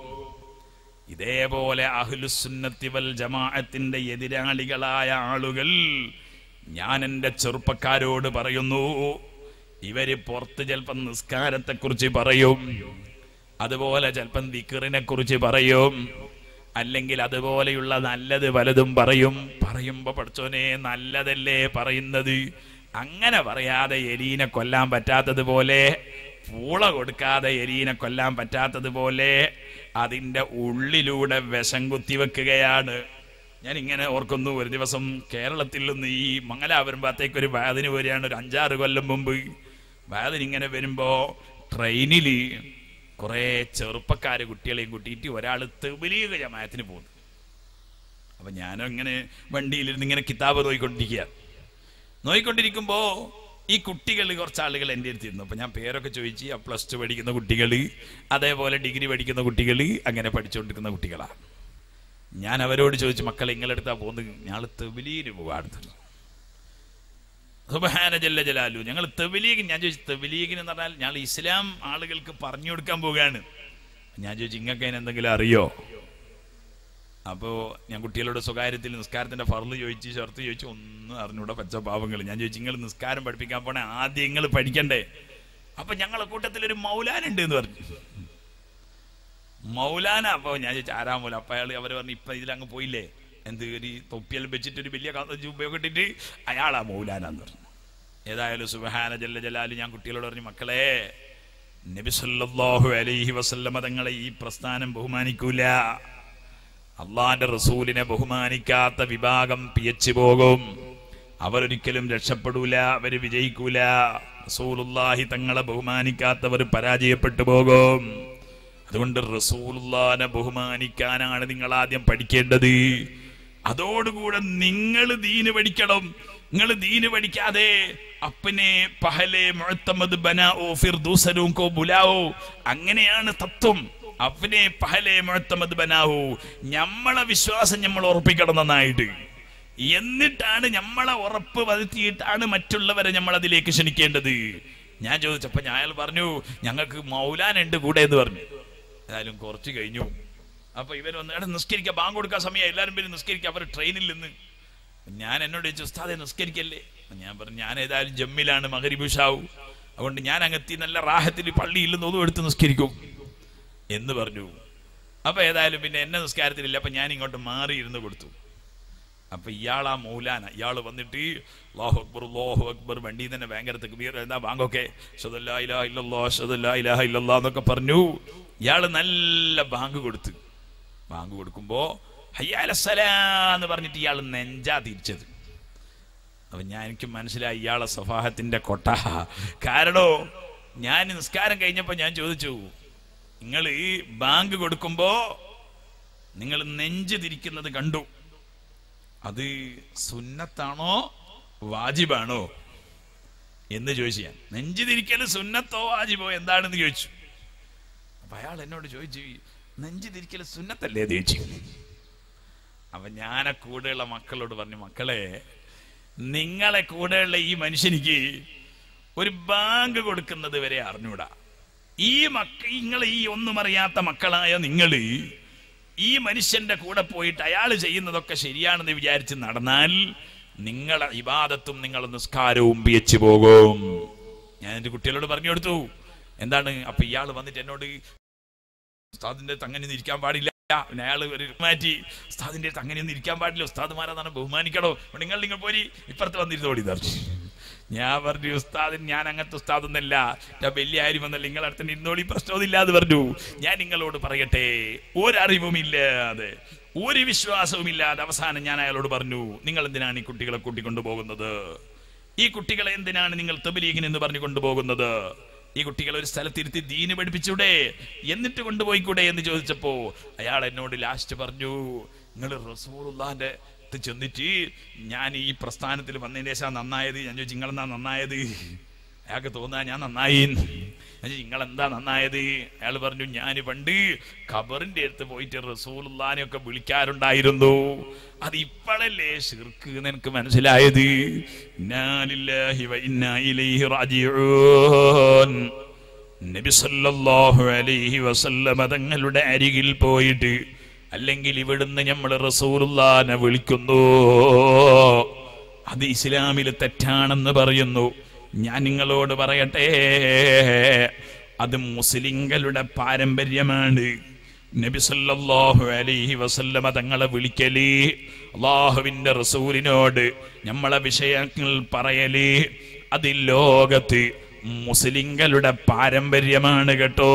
S1: ഇതേപോലെ അഹ്ലുസുന്നത്തി വൽ ജമാഅത്തിന്റെ എതിരാളികളായ ആളുകൾ, ഞാൻ എൻ്റെ ചെറുപ്പക്കാരോട് പറയുന്നു, ഇവര് പുറത്ത് ചിലപ്പം നിസ്കാരത്തെ കുറിച്ച് പറയും, അതുപോലെ ചിലപ്പം ദിക്റിനെ കുറിച്ച് പറയും, അല്ലെങ്കിൽ അതുപോലെയുള്ള നല്ലത് പലതും പറയുമ്പോ പഠിച്ചോനെ നല്ലതല്ലേ പറയുന്നത്. അങ്ങനെ പറയാതെ എലീനെ കൊല്ലാൻ പറ്റാത്തതുപോലെ, പൂള കൊടുക്കാതെ എലീനെ കൊല്ലാൻ പറ്റാത്തതുപോലെ അതിൻ്റെ ഉള്ളിലൂടെ വിഷം കുത്തിവെക്കുകയാണ്. ഞാൻ ഇങ്ങനെ ഓർക്കുന്നു, ഒരു ദിവസം കേരളത്തിൽ നിന്ന് ഈ മംഗലാപുരം ഭാഗത്തേക്ക് ഒരു വാതിന് വരികയാണ്. ഒരു 5-6 കൊല്ലം മുമ്പ് വാതിനിങ്ങനെ വരുമ്പോ ട്രെയിനിൽ കുറെ ചെറുപ്പക്കാര് കുട്ടികളെയും കൂട്ടിയിട്ട് ഒരാൾ തബ്ലീഗ് ജമാഅത്തിന് പോകുന്നു. അപ്പൊ ഞാനങ്ങനെ വണ്ടിയിലിരുന്ന് ഇങ്ങനെ കിതാബ് നോയിക്കൊണ്ടിരിക്കുമ്പോ ഈ കുട്ടികൾ, കുറച്ചാളുകൾ എൻ്റെ അടുത്തിരുന്നു. അപ്പൊ ഞാൻ പേരൊക്കെ ചോദിച്ചു. +2 പഠിക്കുന്ന കുട്ടികൾ, അതേപോലെ ഡിഗ്രി പഠിക്കുന്ന കുട്ടികൾ, അങ്ങനെ പഠിച്ചുകൊണ്ടിരിക്കുന്ന കുട്ടികളാണ്. ഞാൻ അവരോട് ചോദിച്ചു, മക്കളെ നിങ്ങളെടുത്താ പോകുന്നത്? ഞങ്ങൾ തബ്ലീഗിന് പോവാണ്. സുബ്ഹാന ജല്ല ജലാലു, ഞങ്ങൾ തബ്ലീഗ്. ഞാൻ ചോദിച്ചു, തബ്ലീഗിന് എന്ന് പറഞ്ഞാൽ ഞങ്ങൾ ഇസ്ലാം ആളുകൾക്ക് പറഞ്ഞു കൊടുക്കാൻ പോവുകയാണ്. ഞാൻ ചോദിച്ചു, നിങ്ങൾക്ക് അതിന് എന്തെങ്കിലും അറിയോ? അപ്പോൾ ഞാൻ കുട്ടികളോട് സ്വകാര്യത്തിൽ നിസ്കാരത്തിന്റെ ഫർള് ചോദിച്ചു, ഷർത്ത് ചോദിച്ചു. ഒന്നും അറിഞ്ഞൂടെ പച്ച പാവങ്ങൾ. ഞാൻ ചോദിച്ചു, നിങ്ങൾ നിസ്കാരം പഠിപ്പിക്കാൻ പോണേ ആദ്യം നിങ്ങൾ പഠിക്കണ്ടേ? അപ്പൊ ഞങ്ങളെ കൂട്ടത്തിലൊരു മൗലാനുണ്ട് എന്ന് പറഞ്ഞു. മൗലാന. അപ്പൊ ഞാൻ ചോദിച്ചു, ആരാ മൗല? അപ്പൊ അവർ പറഞ്ഞു, ഇപ്പൊ ഇതിലങ്ങ് പോയില്ലേ, എന്ത് ഒരു തൊപ്പിയെല്ലാം വെച്ചിട്ട് ഒരു വലിയ ഉപയോഗിട്ടിട്ട് അയാളാ മൗലാനാന്ന് പറഞ്ഞു. ഏതായാലും സുബ്ഹാന ജല്ല ജലാലു, ഞാൻ കുട്ടികളോട് പറഞ്ഞു, മക്കളെ നബി സല്ലല്ലാഹു അലൈഹി വസല്ലമ തങ്ങളെ ഈ പ്രസ്ഥാനം ബഹുമാനിക്കൂല. അള്ളാന്റെ റസൂലിനെ ബഹുമാനിക്കാത്ത വിഭാഗം പിയച്ചു പോകും. അവരൊരിക്കലും രക്ഷപ്പെടൂല, അവര് വിജയിക്കൂല. റസൂലുള്ളാഹി തങ്ങളെ ബഹുമാനിക്കാത്തവർ പരാജയപ്പെട്ടു പോകും. അതുകൊണ്ട് റസൂലുള്ളാഹിനെ ബഹുമാനിക്കാനാണ് നിങ്ങൾ ആദ്യം പഠിക്കേണ്ടത്. അതോടുകൂടെ നിങ്ങൾ ദീന് പഠിക്കണം. നിങ്ങൾ ദീന് പഠിക്കാതെ അപ്പനെ പഹലെ മുഅത്തമദ് ബനാഓ ഫിർ ദൂസരും കോ ബുലാവോ, അങ്ങനെയാണ് തത്വം. അപ്പനെ പഹലെ മുഅത്തമദ് ബനാവോ, നമ്മളെ വിശ്വാസം നമ്മൾ ഉറപ്പിക്കണം നന്നായിട്ട്. എന്നിട്ടാണ് നമ്മളെ ഉറപ്പ് വരുത്തിയിട്ടാണ് മറ്റുള്ളവരെ നമ്മൾ അതിലേക്ക് ക്ഷണിക്കേണ്ടത്. ഞാൻ ചോദിച്ചപ്പോ അയാൾ പറഞ്ഞു, ഞങ്ങൾക്ക് മൗലാനുണ്ട് കൂടെ എന്ന് പറഞ്ഞു. ഏതായാലും കുറച്ച് കഴിഞ്ഞു. അപ്പൊ ഇവർ വന്ന് നിസ്കരിക്കുക, ബാങ്ക് കൊടുക്കാൻ സമയം, എല്ലാവരും പേര് നിസ്കരിക്കുക. അവർ ട്രെയിനിൽ നിന്ന് ഞാൻ എന്നോട് ചോദിച്ചു, ഉസ്താദെ നിസ്കരിക്കല്ലേ? ഞാൻ പറഞ്ഞു, ഞാൻ ഏതായാലും ജമ്മിലാണ്, മഗ്രിബ് ഇശാവും, അതുകൊണ്ട് ഞാൻ അങ്ങെത്തി നല്ല റാഹത്തിൽ പള്ളിയിൽ നിന്ന് ഒന്നും എടുത്ത് നിസ്കരിക്കും എന്ന് പറഞ്ഞു. അപ്പൊ ഏതായാലും പിന്നെ എന്നെ നിസ്കാരത്തിലില്ല. അപ്പൊ ഞാൻ ഇങ്ങോട്ട് മാറി ഇരുന്ന് കൊടുത്തു. അപ്പൊ ഇയാളാ മൗലാന. ഇയാൾ വന്നിട്ട് അല്ലാഹു അക്ബർ അല്ലാഹു അക്ബർ, വണ്ടിയിൽ തന്നെ ഭയങ്കര തക്ബീർ, എന്താ ബാങ്കൊക്കെ അശ്ഹദു അല്ലാ ഇലാഹ ഇല്ലല്ലാഹ് അശ്ഹദു അല്ലാ ഇലാഹ ഇല്ലല്ലാഹ് എന്നൊക്കെ പറഞ്ഞു. ഇയാള് നല്ല ബാങ്ക് കൊടുത്തു. ബാങ്ക് കൊടുക്കുമ്പോ ഹയ്യ അലസ്സലാ എന്ന് പറഞ്ഞിട്ട് ഇയാൾ നെഞ്ചാ തിരിച്ചത്. അപ്പൊ എനിക്ക് മനസ്സിലായി ഇയാളെ സഫാഹത്തിന്റെ കൊട്ട. കാരണോ ഞാൻ നിസ്കാരം കഴിഞ്ഞപ്പോ ഞാൻ ചോദിച്ചു, നിങ്ങൾ ഈ ബാങ്ക് കൊടുക്കുമ്പോ നിങ്ങൾ നെഞ്ച് തിരിക്കുന്നത് കണ്ടു, അത് സുന്നത്താണോ വാജിബാണോ എന്ന് ചോദിച്ചു. ഞാൻ നെഞ്ച് തിരിക്കൽ സുന്നത്തോ വാജിബോ എന്താണെന്ന് ചോദിച്ചു. അപ്പൊ അയാൾ എന്നോട് ചോദിച്ചു, നെഞ്ച് തിരിക്കൽ സുന്നത്തല്ലേ എന്ന് ചോദിച്ചു. അപ്പൊ ഞാനെ കൂടെയുള്ള മക്കളോട് പറഞ്ഞു, മക്കളെ, നിങ്ങളെ കൂടെയുള്ള ഈ മനുഷ്യനിക്ക് ഒരു ബാങ്ക് കൊടുക്കുന്നത് വരെ അറിഞ്ഞൂടാ. നിങ്ങൾ ഈ ഒന്നും അറിയാത്ത മക്കളായ നിങ്ങൾ ഈ മനുഷ്യന്റെ കൂടെ പോയിട്ട് അയാൾ ചെയ്യുന്നതൊക്കെ ശരിയാണെന്ന് വിചാരിച്ച് നടന്നാൽ നിങ്ങളെ ഇബാദത്തും നിങ്ങളെ നിസ്കാരവും പിയച്ചു പോകും. ഞാൻ എന്റെ കുട്ടികളോട് പറഞ്ഞു കൊടുത്തു. എന്താണ്? അപ്പൊ ഇയാൾ വന്നിട്ട് എന്നോട്, ഉസ്താദിന്റെ അങ്ങനെ ഇരിക്കാൻ പാടില്ല. അയാൾ ഒരു മാറ്റി, ഉസ്താദിന്റെ അങ്ങനെയൊന്നും ഇരിക്കാൻ പാടില്ല, ഉസ്താദ്മാരാണ് ബഹുമാനിക്കണോ, നിങ്ങൾ പോരി ഇപ്പുറത്ത് വന്നിരുന്നോടി തറച്ചു. ഞാൻ പറഞ്ഞു, ഉസ്താദിന് ഞാൻ അങ്ങനത്തെ ഉസ്താദൊന്നല്ല, ഞാൻ വലിയ ആരും വന്നല്ല, നിങ്ങളടുത്ത് ഇരുന്നോളി, പ്രശ്നമൊന്നുമില്ല എന്ന് പറഞ്ഞു. ഞാൻ നിങ്ങളോട് പറയട്ടെ, ഒരറിവുമില്ലാതെ ഒരു വിശ്വാസവുമില്ലാതെ അവസാനം ഞാൻ അയാളോട് പറഞ്ഞു, നിങ്ങൾ എന്തിനാണ് ഈ കുട്ടികളെ കൂട്ടിക്കൊണ്ടു പോകുന്നത്? ഈ കുട്ടികളെ എന്തിനാണ് നിങ്ങൾ തബ്ലീഗിന് എന്ന് പറഞ്ഞു കൊണ്ടുപോകുന്നത്? ഈ കുട്ടികളെ ഒരു സ്ഥലത്തിരുത്തി ദീന് പഠിപ്പിച്ചൂടെ, എന്നിട്ട് കൊണ്ടുപോയിക്കൂടെ എന്ന് ചോദിച്ചപ്പോ അയാൾ എന്നോട് ലാസ്റ്റ് പറഞ്ഞു, നിങ്ങൾ റസൂലുള്ളാഹിന്റെ ചെന്നിട്ട് ഞാൻ ഈ പ്രസ്ഥാനത്തിൽ വന്നതിന് ശേഷം നന്നായത്. ഞാൻ ചോദിച്ചു, നിങ്ങളെന്താ നന്നായത്? അയാൾക്ക് തോന്നാ ഞാൻ നന്നായി. നിങ്ങളെന്താ നന്നായത്? അയാൾ പറഞ്ഞു, ഞാൻ പണ്ട് ഖബറിന്റെ അടുത്ത് പോയിട്ട് റസൂലുള്ളാഹിനെ ഒക്കെ വിളിക്കാറുണ്ടായിരുന്നു, അത് ഇപ്പോഴല്ലേ ശിർക്ക് എന്ന് എനിക്ക് മനസ്സിലായത്. ഇന്നാ ലില്ലാഹി വ ഇന്നാ ഇലൈഹി റാജിഊൻ. നബി സല്ലല്ലാഹു അലൈഹി വസല്ലം തങ്ങളുടെ അരികിൽ പോയിട്ട്, അല്ലെങ്കിൽ ഇവിടുന്ന് നമ്മൾ റസൂലുള്ളാഹിനെ വിളിക്കുന്നു, അത് ഇസ്ലാമിൽ തെറ്റാണെന്ന് പറയുന്നു. ഞാൻ നിങ്ങളോട് പറയട്ടെ, അത് മുസ്ലിങ്ങളുടെ പാരമ്പര്യമാണ്. നബി സല്ലല്ലാഹു അലൈഹി വസല്ലമ തങ്ങളെ വിളിക്കല്, അല്ലാഹുവിന്റെ റസൂലിനോട് നമ്മളെ വിഷയങ്ങൾ പറയല്, അത് ലോകത്ത് മുസ്ലിങ്ങളുടെ പാരമ്പര്യമാണ് കേട്ടോ.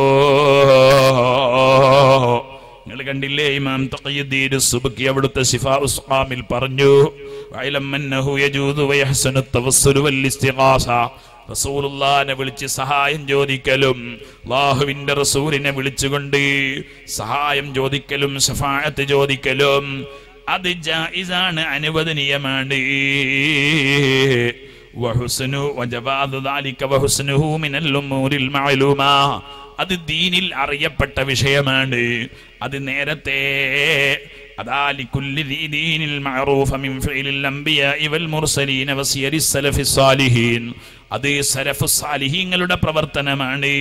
S1: നിങ്ങൾ കണ്ടില്ലേ, ഇമാം തഖിയുദ്ദീൻ സുബ്കി അവിടുത്തെ ശിഫാഉസ് ഖാമിൽ പറഞ്ഞു, വഅലമന്നഹു യജൂദു വയഹ്സനു തവസ്സുൽ വൽ ഇസ്തിഗാസ. റസൂലുള്ളാഹിനെ വിളിച്ച് സഹായം ചോദിക്കലും, അല്ലാഹുവിന്റെ റസൂലിനെ വിളിച്ചുകൊണ്ട് സഹായം ചോദിക്കലും ശഫാഅത്ത് ചോദിക്കലും അത് ജായിസാണ്, അനുവദനീയമാണ്. വഹുസ്നു വജവാദു ദാലിക വഹുസ്നുഹു മിനൽ ഉമൂരിൽ മഅലൂമാ, അത് ദീനിൽ അറിയപ്പെട്ട വിഷയമാണ്. അത് നേരത്തെ അദാലികുല്ലി ദീനിൽ മഅറൂഫ മിൻ ഫിഇലിൽ അംബിയാഇ വൽ മുർസലീന വസിയരിസ് സലഫിസ് സാലിഹീൻ, അത് സലഫുസ് സാലിഹീങ്ങളുടെ പ്രവർത്തനമാണ്.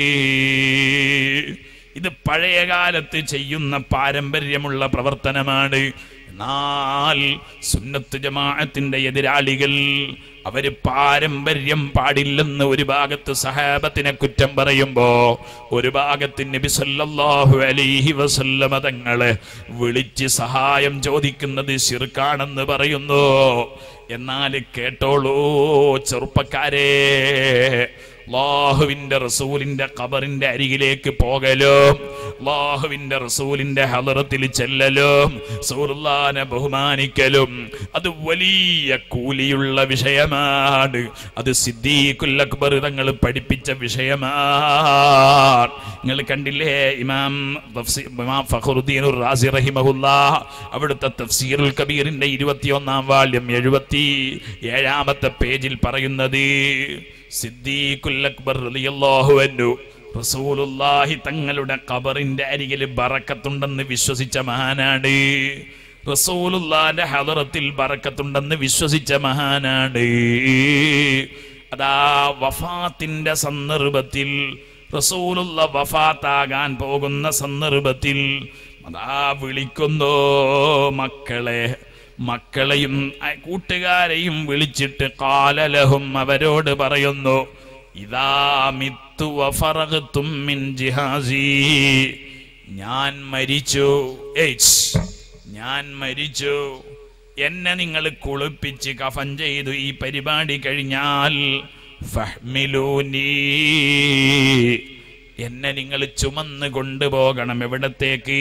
S1: ഇത് പഴയ കാലത്ത് ചെയ്യുന്ന പാരമ്പര്യമുള്ള പ്രവർത്തനമാണ്. എന്നാൽ സുന്നത്ത് ജമാഅത്തിന്റെ എതിരാളികൾ അവര് പാരമ്പര്യം പാടില്ലെന്ന് ഒരു ഭാഗത്ത് സഹാബത്തിനെ കുറ്റം പറയുമ്പോ, ഒരു ഭാഗത്ത് നബി സല്ലല്ലാഹു അലൈഹി വസല്ലമ തങ്ങളെ വിളിച്ച് സഹായം ചോദിക്കുന്നത് ശിർക്കാണെന്ന് പറയുന്നു. എന്നാൽ കേട്ടോളൂ ചെറുപ്പക്കാരെ, അല്ലാഹുവിന്റെ റസൂലിന്റെ ഖബറിന്റെ അരികിലേക്ക് പോകലും, അല്ലാഹുവിന്റെ റസൂലിന്റെ ഹളറത്തിൽ ചെല്ലലും, റസൂലുള്ളാഹിനെ ബഹുമാനിക്കലും അത് വലിയ കൂലിയുള്ള വിഷയമാണ്. അത് സിദ്ദീഖുൽ അക്ബർ തങ്ങൾ പഠിപ്പിച്ച വിഷയമാണ്. നിങ്ങൾ കണ്ടില്ലേ, ഇമാം ഫഖറുദ്ദീൻ റാസി റഹിമഹുല്ലാഹ് അവിടുത്തെ തഫ്സീറുൽ കബീറിന്റെ 21-ാം വാല്യം 77-ാമത്തെ പേജിൽ പറയുന്നത്, സിദ്ദീഖുൽ അക്ബർ റളിയല്ലാഹു അൻഹു റസൂലുള്ളാഹി തങ്ങളുടെ ഖബറിന്റെ അരികിൽ ബറക്കത്തുണ്ടെന്ന് വിശ്വസിച്ച മഹാനാണ്. റസൂലുള്ളാഹിന്റെ ഹളറത്തിൽ ബറക്കത്തുണ്ടെന്ന് വിശ്വസിച്ച മഹാനാണ്. അതാ വഫാത്തിന്റെ സന്ദർഭത്തിൽ, റസൂലുള്ള വഫാത്താകാൻ പോകുന്ന സന്ദർഭത്തിൽ അതാ വിളിക്കുന്നു മക്കളെയും കൂട്ടുകാരെയും വിളിച്ചിട്ട് ഖാലലഹും, അവരോട് പറയുന്നു, ഇദാ മിത്തു വഫറഗ്തും മിൻ ജിഹാസി, ഞാൻ മരിച്ചു, എന്നെ നിങ്ങൾ കുളിപ്പിച്ച് കഫൻ ചെയ്തു ഈ പരിപാടി കഴിഞ്ഞാൽ, ഫഹ്മിലൂനി, എന്നെ നിങ്ങൾ ചുമന്ന് കൊണ്ടുപോകണം. എവിടത്തേക്ക്?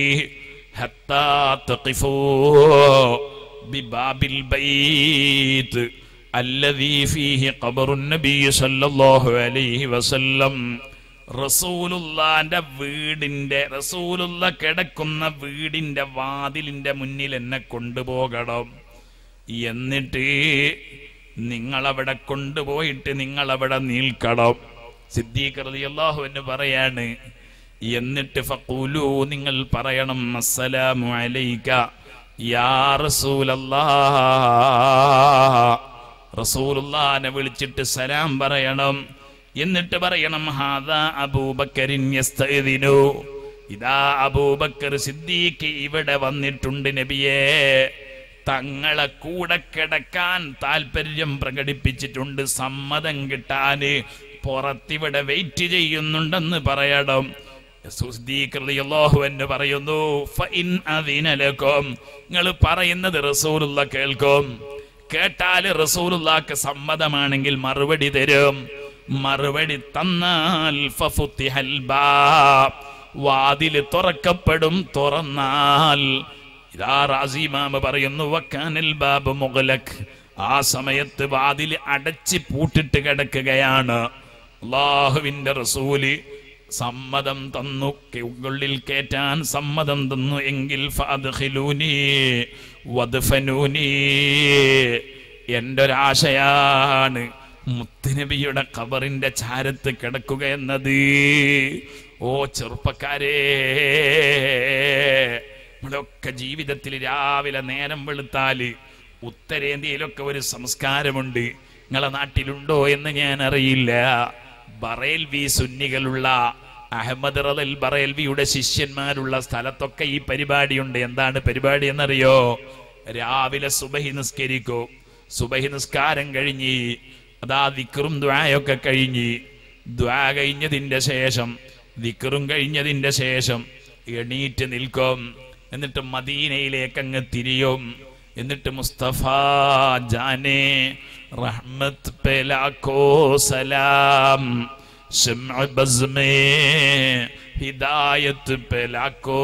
S1: ഹത്താ തഖിഫൂ ബിബാബിൽ ബൈത്ത്, الذي فيه قبر النبي صلى الله عليه وسلم. റസൂലുള്ളാന്റെ വീടിന്റെ, റസൂലുള്ള കിടക്കുന്ന വീടിന്റെ വാതിലിന്റെ മുന്നിൽ എന്നെ കൊണ്ടുപോകണം. എന്നിട്ട് നിങ്ങളവിടെ കൊണ്ടുപോയിട്ട് നിങ്ങളവിടെ നിൽക്കണം. സിദ്ദീഖ് റളിയല്ലാഹു അൻഹു പറയാണ്, എന്നിട്ട് ഫഖൂലു, നിങ്ങൾ പറയണം, അസ്സലാമു അലൈക യാ റസൂലല്ലാഹ്. റസൂലുള്ളാഹിനെ വിളിച്ചിട്ട് സലാം പറയണം. എന്നിട്ട് പറയണം, ഹാദാ അബൂബക്കറിൻ യസ്തഅ്ദിനു, ഇതാ അബൂബക്കർ സിദ്ദീഖ് ഇവിടെ വന്നിട്ടുണ്ട് നബിയേ, തങ്ങളെ കൂടെ കിടക്കാൻ താല്പര്യം പ്രകടിപ്പിച്ചിട്ടുണ്ട്, സമ്മതം കിട്ടാന് പുറത്തിവിടെ വെയിറ്റ് ചെയ്യുന്നുണ്ടെന്ന് പറയണം. സിദ്ദീഖ് റളിയല്ലാഹു അൻഹു പറയുന്നു, ഫഇൻ അദിന ലക്കും, നിങ്ങൾ പറയുന്നത് റസൂലുള്ള കേൾക്കും, കേട്ടാൽ റസൂലുള്ളാഹിക്ക് സമ്മതമാണെങ്കിൽ മറുപടി തരും, മറുപടി തന്നാൽ ഫഫുത്തിഹൽ ബാബ്, വാതിൽ തുറക്കപ്പെടും, തുറന്നാൽ ഇദാ റാസി ഇമാം പറയുന്നു, വക്കാനൽ ബാബ് മുഗ്ലഖ്, ആ സമയത്ത് വാതിൽ അടച്ച് പൂട്ടിട്ട് കിടക്കുകയാണ്. അല്ലാഹുവിന്റെ റസൂല് സമ്മതം തന്നു, ഉള്ളിൽ കേറ്റാൻ സമ്മതം തന്നു എങ്കിൽ ഫഅദ്ഖിലൂനി വദ്ഫനൂനി, എൻ്റെ ഒരാശയാണ് മുത്തുനബിയുടെ ഖബറിന്റെ ചാരത്ത് കിടക്കുക എന്നത്. ഓ ചെറുപ്പക്കാരേ, നമ്മളൊക്കെ ജീവിതത്തിൽ രാവിലെ നേരം വെളുത്താല് ഉത്തരേന്ത്യയിലൊക്കെ ഒരു സംസ്കാരമുണ്ട്, നിങ്ങളെ നാട്ടിലുണ്ടോ എന്ന് ഞാൻ അറിയില്ല. ബറേൽവി സുന്നികളുള്ള അഹമ്മദ് റളിൽ ബറേൽവിയുടെ ശിഷ്യന്മാരുള്ള സ്ഥലത്തൊക്കെ ഈ പരിപാടിയുണ്ട്. എന്താണ് പരിപാടി എന്നറിയോ? രാവിലെ സുബഹി നിസ്കരിക്കും, സുബഹി നിസ്കാരം കഴിഞ്ഞ് അതാ ദിക്റും ദുആയൊക്കെ കഴിഞ്ഞ്, ദുആ കഴിഞ്ഞതിൻ്റെ ശേഷം, ദിക്റും കഴിഞ്ഞതിൻ്റെ ശേഷം എണീറ്റ് നിൽക്കും. എന്നിട്ട് മദീനയിലേക്ക് അങ്ങ് തിരിയും. എന്നിട്ട് മുസ്തഫ ജാനെ റഹ്മത്ത് പേ ലാഖോ സലാം, ശംഅ ബസ്മേ ഹിദായത്ത് പേ ലാഖോ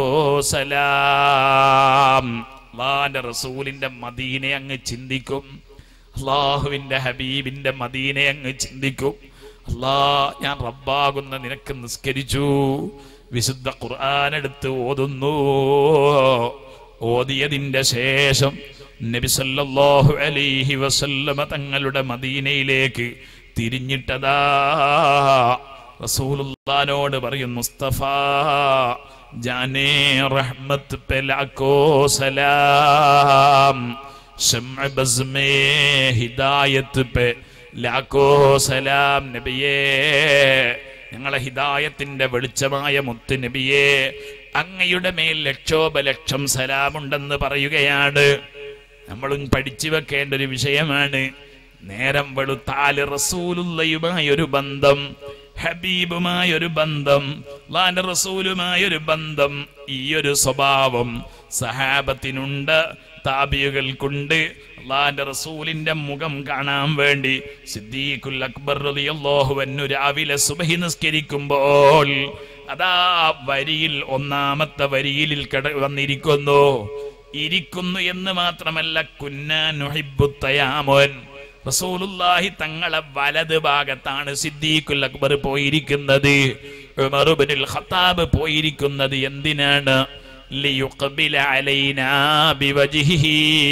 S1: സലാം. അല്ലാഹുവിന്റെ റസൂലിന്റെ മദീനയെ അങ്ങ് ചിന്തിക്കും, അല്ലാഹുവിന്റെ ഹബീബിന്റെ മദീനയെ അങ്ങ് ചിന്തിക്കും. അല്ലാ, ഞാൻ റബ്ബാകുന്ന നിനക്ക് നിസ്കരിച്ചു, വിശുദ്ധ ഖുർആൻ എടുത്ത് ഓതുന്നു. ഓതിയതിന്റെ ശേഷം നബി സല്ലല്ലാഹു അലൈഹി വസല്ലമ തങ്ങളുടെ മദീനയിലേക്ക് തിരിഞ്ഞിട്ടതാ റസൂലുള്ളാഹിനോട് പറയും, മുസ്തഫ ജാനേ റഹ്മത്ത് പേ ലാഖോ സലാം, ശംഅ ബസ്മേ ഹിദായത്ത് പേ ലാഖോ സലാം. നബിയേ, ഞങ്ങളെ ഹിദായത്തിന്റെ വെളിച്ചമായ മുത്ത് നബിയേ, അങ്ങയുടെ മേൽ ലക്ഷോപലക്ഷം സലാമുണ്ടെന്ന് പറയുകയാണ്. നമ്മളും പഠിച്ചു വെക്കേണ്ട ഒരു വിഷയമാണ്. നേരം വെളുത്താല് റസൂലുള്ളയുമായൊരു ബന്ധം, ഹബീബുമായൊരു ബന്ധം, അല്ലാഹുവിന്റെ റസൂലുമായൊരു ബന്ധം, ഈ ഒരു സ്വഭാവം സഹാബത്തിനുണ്ട്, താബിയുകൾക്കുണ്ട്. അല്ലാഹുവിന്റെ റസൂലിന്റെ മുഖം കാണാൻ വേണ്ടി സിദ്ദീഖുൽ അക്ബർ റളിയല്ലാഹു അൻഹു രാവിലെ സുബ്ഹി നിസ്കരിക്കുമ്പോൾ അതാ വരിയിൽ, ഒന്നാമത്തെ വരിയിൽ വന്നിരിക്കുന്നു. ഇരിക്കുന്നു എന്ന് മാത്രമല്ല, കുന്നാ നുഹിബ്ബു തയാമുൻ, റസൂലുള്ളാഹി തങ്ങളെ വലത് ഭാഗത്താണ് സിദ്ദീഖുൽ അക്ബർ പോയിരിക്കുന്നത്, ഉമർ ഇബ്നുൽ ഖത്താബ് പോയിരിക്കുന്നത്. എന്തിനാണ്? ലിയുഖ്ബില അലൈനാ ബിവജ്ഹിഹി,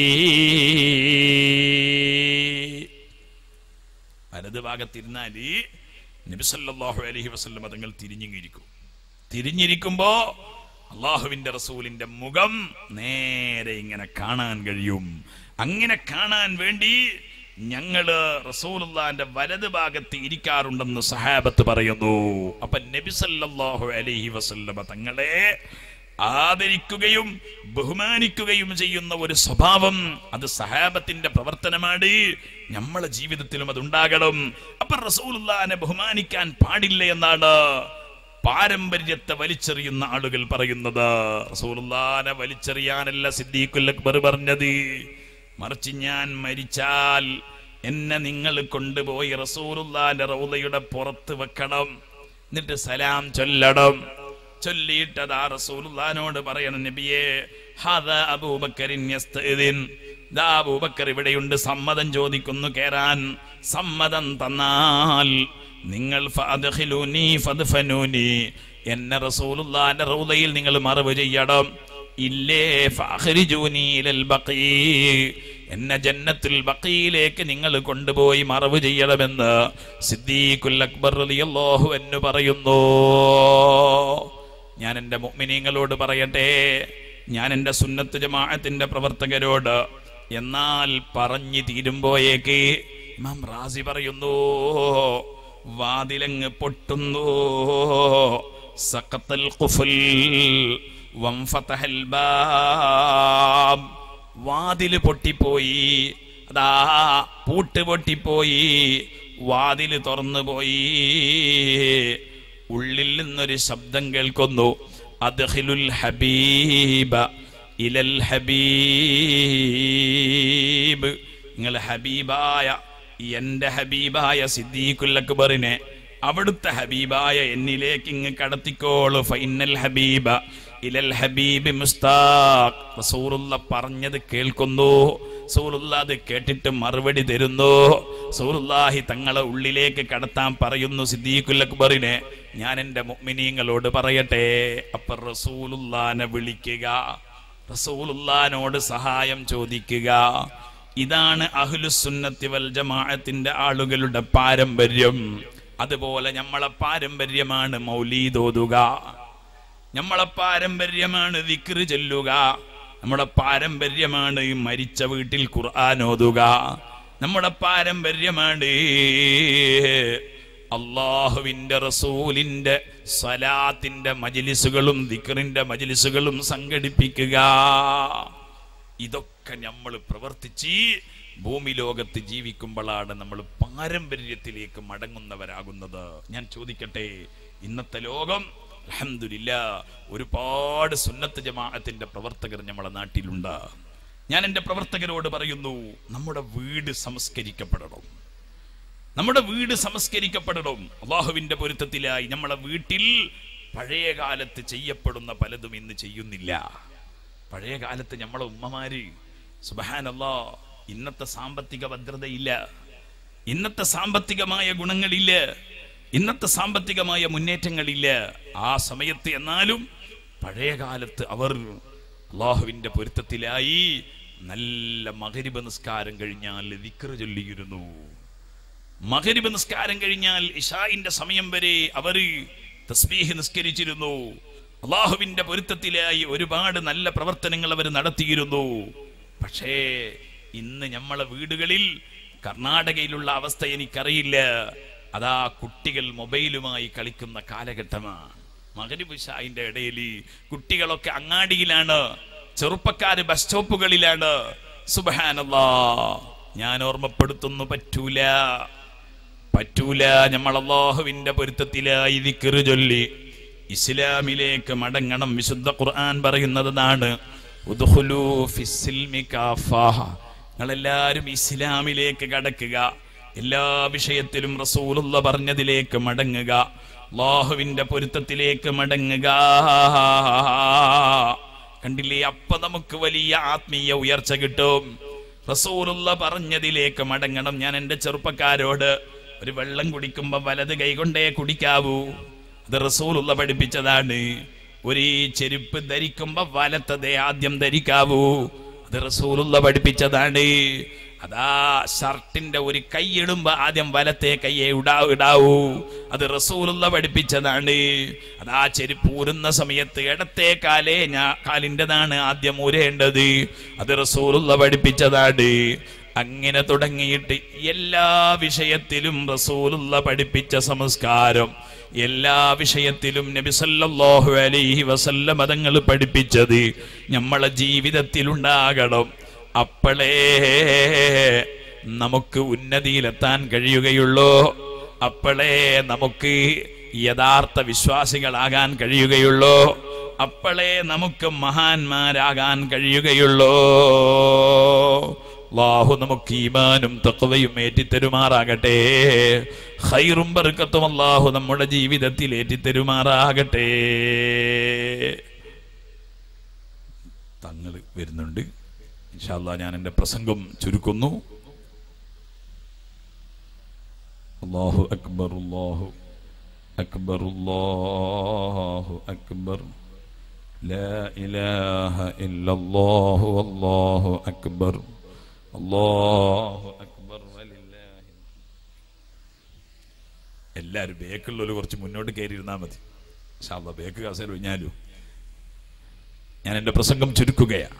S1: വലത് ഭാഗത്തിരുന്നാല് നബി സല്ലല്ലാഹു അലൈഹി വസല്ലം തങ്ങൾ തിരിഞ്ഞിരിക്കുമ്പോ അള്ളാഹുവിന്റെ റസൂലിന്റെ മുഖം നേരെ ഇങ്ങനെ കാണാൻ കഴിയും. അങ്ങനെ കാണാൻ വേണ്ടി ഞങ്ങള് റസൂലുള്ളാഹിന്റെ വലത് ഭാഗത്ത് ഇരിക്കാറുണ്ടെന്ന് സഹാബത്ത് പറയുന്നു. അപ്പൊ നബി സല്ലല്ലാഹു അലൈഹി വസല്ലം തങ്ങളെ ആദരിക്കുകയും ബഹുമാനിക്കുകയും ചെയ്യുന്ന ഒരു സ്വഭാവം, അത് സഹാബത്തിന്റെ പ്രവർത്തനമാണ്. നമ്മളെ ജീവിതത്തിലും അതുണ്ടാകണം. അപ്പൊ റസൂലുള്ളാഹിനെ ബഹുമാനിക്കാൻ പാടില്ല എന്നാണ് പാരമ്പര്യത്തെ വലിച്ചെറിയുന്ന ആളുകൾ പറയുന്നത്. റസൂലുള്ളാഹിനെ വലിച്ചെറിയാനല്ല സിദ്ദീഖുൽ അക്ബർ പറഞ്ഞത്, മറിച്ച് ഞാൻ മരിച്ചാൽ എന്നെ നിങ്ങൾ കൊണ്ടുപോയി റസൂലുള്ളാഹിന്റെ റൗളയുടെ പുറത്ത് വെക്കണം, എന്നിട്ട് സലാം ചൊല്ലണം. ചൊല്ലിയിട്ടതാ റസൂലുള്ളാഹിനോട് പറയണം, നബിയേ ഹാദാ അബൂബക്കറിൻ യസ്തഅ്ദിൻ, ദാ അബൂബക്കർ ഇവിടെയുണ്ട്, സമ്മതം ചോദിക്കുന്നു കേറാൻ. സമ്മതം തന്നാൽ നിങ്ങൾ ഫഅദ്ഖിലൂനി ഫദ്ഫനൂനി, എന്നെ റസൂലുള്ളാഹിന്റെ റൗളയിൽ നിങ്ങൾ മറവ് ചെയ്യണം. ഇല്ലേ ഫഅഖ്രിജൂനി ഇലൽ ബഖീ, എന്നെ ജന്നത്തുൽ ബഖീയിലേക്ക് നിങ്ങൾ കൊണ്ടുപോയി മറവ് ചെയ്യണമെന്ന് സിദ്ദീഖുൽ അക്ബർ റളിയല്ലാഹു അൻഹു പറയുന്നു. ഞാൻ എൻ്റെ മുഅ്മിനീങ്ങളോട് പറയട്ടെ, ഞാൻ എൻ്റെ സുന്നത്ത് ജമാഅത്തിന്റെ പ്രവർത്തകരോട് എന്നാൽ പറഞ്ഞു തീരുമ്പോയേക്ക് ഇമാം റാസി പറയുന്നു, വാതിലങ്ങ് പൊട്ടുന്നു. സഖത്തൽ ഖുഫൽ വൻഫതഹൽ ബാബ്, വാതില് പൊട്ടിപ്പോയി, അതാ പൂട്ട് പൊട്ടിപ്പോയി, വാതില് തുറന്നു പോയി. ഉള്ളിൽ നിന്നൊരു ശബ്ദം കേൾക്കുന്നു, അദ്ഖിലുൽ ഹബീബ ഇലൽ ഹബീബ്, നിങ്ങൾ ഹബീബായ എന്റെ ഹബീബായ സിദ്ദീഖുൽ അക്ബറിനെ അവിടുത്തെ ഹബീബായ എന്നിലേക്ക് ഇങ്ങ് കടത്തിക്കോളൂ. ഫൈനൽ ഹബീബ ഇലൽ ഹബീബ് മുസ്താഖ്. റസൂലുള്ളാഹി പറഞ്ഞത് കേൾക്കുന്നു, റസൂലുള്ളാഹി അത് കേട്ടിട്ട് മറുപടി തരുന്നു. റസൂലുള്ളാഹി തങ്ങളെ ഉള്ളിലേക്ക് കടത്താൻ പറയുന്നു സിദ്ദീഖുൽ അക്ബറിനെ. ഞാൻ എൻ്റെ മുഅ്മിനീങ്ങളോട് പറയട്ടെ, അപ്പോൾ റസൂലുള്ളാഹിനെ വിളിക്കുക, റസൂലുള്ളാഹിനോട് സഹായം ചോദിക്കുക. ഇതാണ് അഹ്ലുസുന്നത്തി വൽ ജമാഅത്തിന്റെ ആളുകളുടെ പാരമ്പര്യം. അതുപോലെ നമ്മളെ പാരമ്പര്യമാണ് മൗലീദ് ഓതുക, നമ്മളെ പാരമ്പര്യമാണ് ദിക്ർ ചൊല്ലുക, നമ്മുടെ പാരമ്പര്യമാണ് മരിച്ച വീട്ടിൽ ഖുർആൻ ഓതുക, നമ്മുടെ പാരമ്പര്യമാണ് അല്ലാഹുവിന്റെ റസൂലിന്റെ സ്വലാത്തിന്റെ മജ്ലിസുകളും ദിക്റിന്റെ മജ്ലിസുകളും സംഘടിപ്പിക്കുക. ഇതൊക്കെ നമ്മൾ പ്രവർത്തിച്ച് ഭൂമി ലോകത്ത് ജീവിക്കുമ്പോഴാണ് നമ്മൾ പാരമ്പര്യത്തിലേക്ക് മടങ്ങുന്നവരാകുന്നത്. ഞാൻ ചോദിക്കട്ടെ, ഇന്നത്തെ ലോകം അൽഹംദുലില്ലാഹ് ഒരുപാട് സുന്നത്ത് ജമാഅത്തിന്റെ പ്രവർത്തകർ നമ്മുടെ നാട്ടിലുണ്ട്. ഞാൻ എൻ്റെ പ്രവർത്തകരോട് പറയുന്നു, നമ്മുടെ വീട് സംസ്കരിക്കപ്പെടണം, നമ്മുടെ വീട് സംസ്കരിക്കപ്പെടണം. അല്ലാഹുവിന്റെ പൊരുത്തത്തിലായി നമ്മളെ വീട്ടിൽ പഴയ കാലത്ത് ചെയ്യപ്പെടുന്ന പലതും ഇന്ന് ചെയ്യുന്നില്ല. പഴയ കാലത്ത് നമ്മളെ ഉമ്മമാര് സുബ്ഹാനല്ലാഹ് ഇന്നത്തെ സാമ്പത്തിക ഭദ്രതയില്ല, ഇന്നത്തെ സാമ്പത്തികമായ ഗുണങ്ങളില്ല, ഇന്നത്തെ സാമ്പത്തികമായ മുന്നേറ്റങ്ങളില്ല. ആ സമയത്ത് എന്നാലും പഴയ കാലത്ത് അവർ അല്ലാഹുവിന്റെ പൊരുത്തത്തിലായി നല്ല മഗ്രിബ് നിസ്കാരം കഴിഞ്ഞാൽ ദിക്ർ ചൊല്ലിയിരുന്നു. മഗ്രിബ് നിസ്കാരം കഴിഞ്ഞാൽ ഇശാഇന്റെ സമയം വരെ അവർ തസ്ബീഹ് നിസ്കരിച്ചിരുന്നു. അല്ലാഹുവിന്റെ പൊരുത്തത്തിലായി ഒരുപാട് നല്ല പ്രവർത്തനങ്ങൾ അവർ നടത്തിയിരുന്നു. പക്ഷേ ഇന്ന് നമ്മളെ വീടുകളിൽ, കർണാടകയിലുള്ള അവസ്ഥ എനിക്കറിയില്ല, അതാ കുട്ടികൾ മൊബൈലുമായി കളിക്കുന്ന കാലഘട്ടമാണ്. മഗ്രിബ് ഇശാഇന്റെ ഇടയിൽ കുട്ടികളൊക്കെ അങ്ങാടിയിലാണ്, ചെറുപ്പക്കാര് ബസ് സ്റ്റോപ്പുകളിലാണ്. സുബ്ഹാനല്ലാഹ്, ഞാൻ ഓർമ്മപ്പെടുത്തുന്നു, പറ്റൂല, പറ്റൂല. നമ്മൾ അല്ലാഹുവിന്റെ പൊരുത്തത്തിലായി ദിക്ർ ചൊല്ലി ഇസ്ലാമിലേക്ക് മടങ്ങണം. വിശുദ്ധ ഖുർആൻ പറയുന്നതാണ്, ഉദ്ഖുലൂ ഫിസ്സിൽമി കാഫ, നിങ്ങളെല്ലാവരും ഇസ്ലാമിലേക്ക് കടക്കുക, എല്ലാ വിഷയത്തിലും റസൂലുള്ളാഹി പറഞ്ഞതിലേക്ക് മടങ്ങുക, അല്ലാഹുവിന്റെ പൊരുത്തത്തിലേക്ക് മടങ്ങുക. കണ്ടില്ലേ, അപ്പൊ നമുക്ക് വലിയ ആത്മീയ ഉയർച്ച കിട്ടും. റസൂലുള്ളാഹി പറഞ്ഞതിലേക്ക് മടങ്ങണം. ഞാൻ എൻ്റെ ചെറുപ്പക്കാരോട്, ഒരു വെള്ളം കുടിക്കുമ്പോ വലത് കൈകൊണ്ടേ കുടിക്കാവൂ, അത് റസൂലുള്ളാഹി പഠിപ്പിച്ചതാണ്. ഒരു ചെരുപ്പ് ധരിക്കുമ്പോ വലത്തതേ ആദ്യം ധരിക്കാവൂ, അത് റസൂലുള്ളാഹി പഠിപ്പിച്ചതാണ്. അതാ ഷർട്ടിന്റെ ഒരു കൈ ഇടുമ്പോ ആദ്യം വലത്തെ കൈയെ ഇടാവൂ, അത് റസൂലുള്ളാഹി പഠിപ്പിച്ചതാണ്. അതാ ചെരുപ്പ് ഊരുന്ന സമയത്ത് ഇടത്തെ കാലിൻ്റെതാണ് ആദ്യം ഊരേണ്ടത്, അത് റസൂലുള്ളാഹി പഠിപ്പിച്ചതാണ്. അങ്ങനെ തുടങ്ങിയിട്ട് എല്ലാ വിഷയത്തിലും റസൂലുള്ളാഹി പഠിപ്പിച്ച സംസ്കാരം, എല്ലാ വിഷയത്തിലും നബി സല്ലല്ലാഹു അലൈഹി വസല്ലം തങ്ങൾ പഠിപ്പിച്ചത് നമ്മളെ ജീവിതത്തിൽ ഉണ്ടാകണം. അപ്പോഴേ നമുക്ക് ഉന്നതിയിലെത്താൻ കഴിയുകയുള്ളൂ, അപ്പോഴേ നമുക്ക് യഥാർത്ഥ വിശ്വാസികളാകാൻ കഴിയുകയുള്ളൂ, അപ്പോഴേ നമുക്ക് മഹാന്മാരാകാൻ കഴിയുകയുള്ളൂ. അല്ലാഹു നമുക്ക് ഈമാനും തഖ്വയും ഏറ്റിത്തരുമാറാകട്ടെ. ഖൈറും ബർക്കത്തും അല്ലാഹു നമ്മുടെ ജീവിതത്തിൽ ഏറ്റിത്തരുമാറാകട്ടെ. തങ്ങൾ വരുന്നുണ്ട്, ഇൻഷാ അല്ലാഹ് ഞാൻ എൻ്റെ പ്രസംഗം ചുരുക്കുന്നു. അല്ലാഹു അക്ബർ, അല്ലാഹു അക്ബർ, അല്ലാഹു അക്ബർ, ലാ ഇലാഹ ഇല്ലല്ലാഹു അല്ലാഹു അക്ബർ, അല്ലാഹു അക്ബർ വലില്ലാഹി. എല്ലാവരും ബേക്കുള്ളവർ കുറച്ച് മുന്നോട്ട് കയറിയിരുന്നാൽ മതി. ഇൻഷാ അല്ലാഹ് ബേക്ക് കാസേൽ ഒഴിഞ്ഞാലും ഞാൻ എൻ്റെ പ്രസംഗം ചുരുക്കുകയാണ്.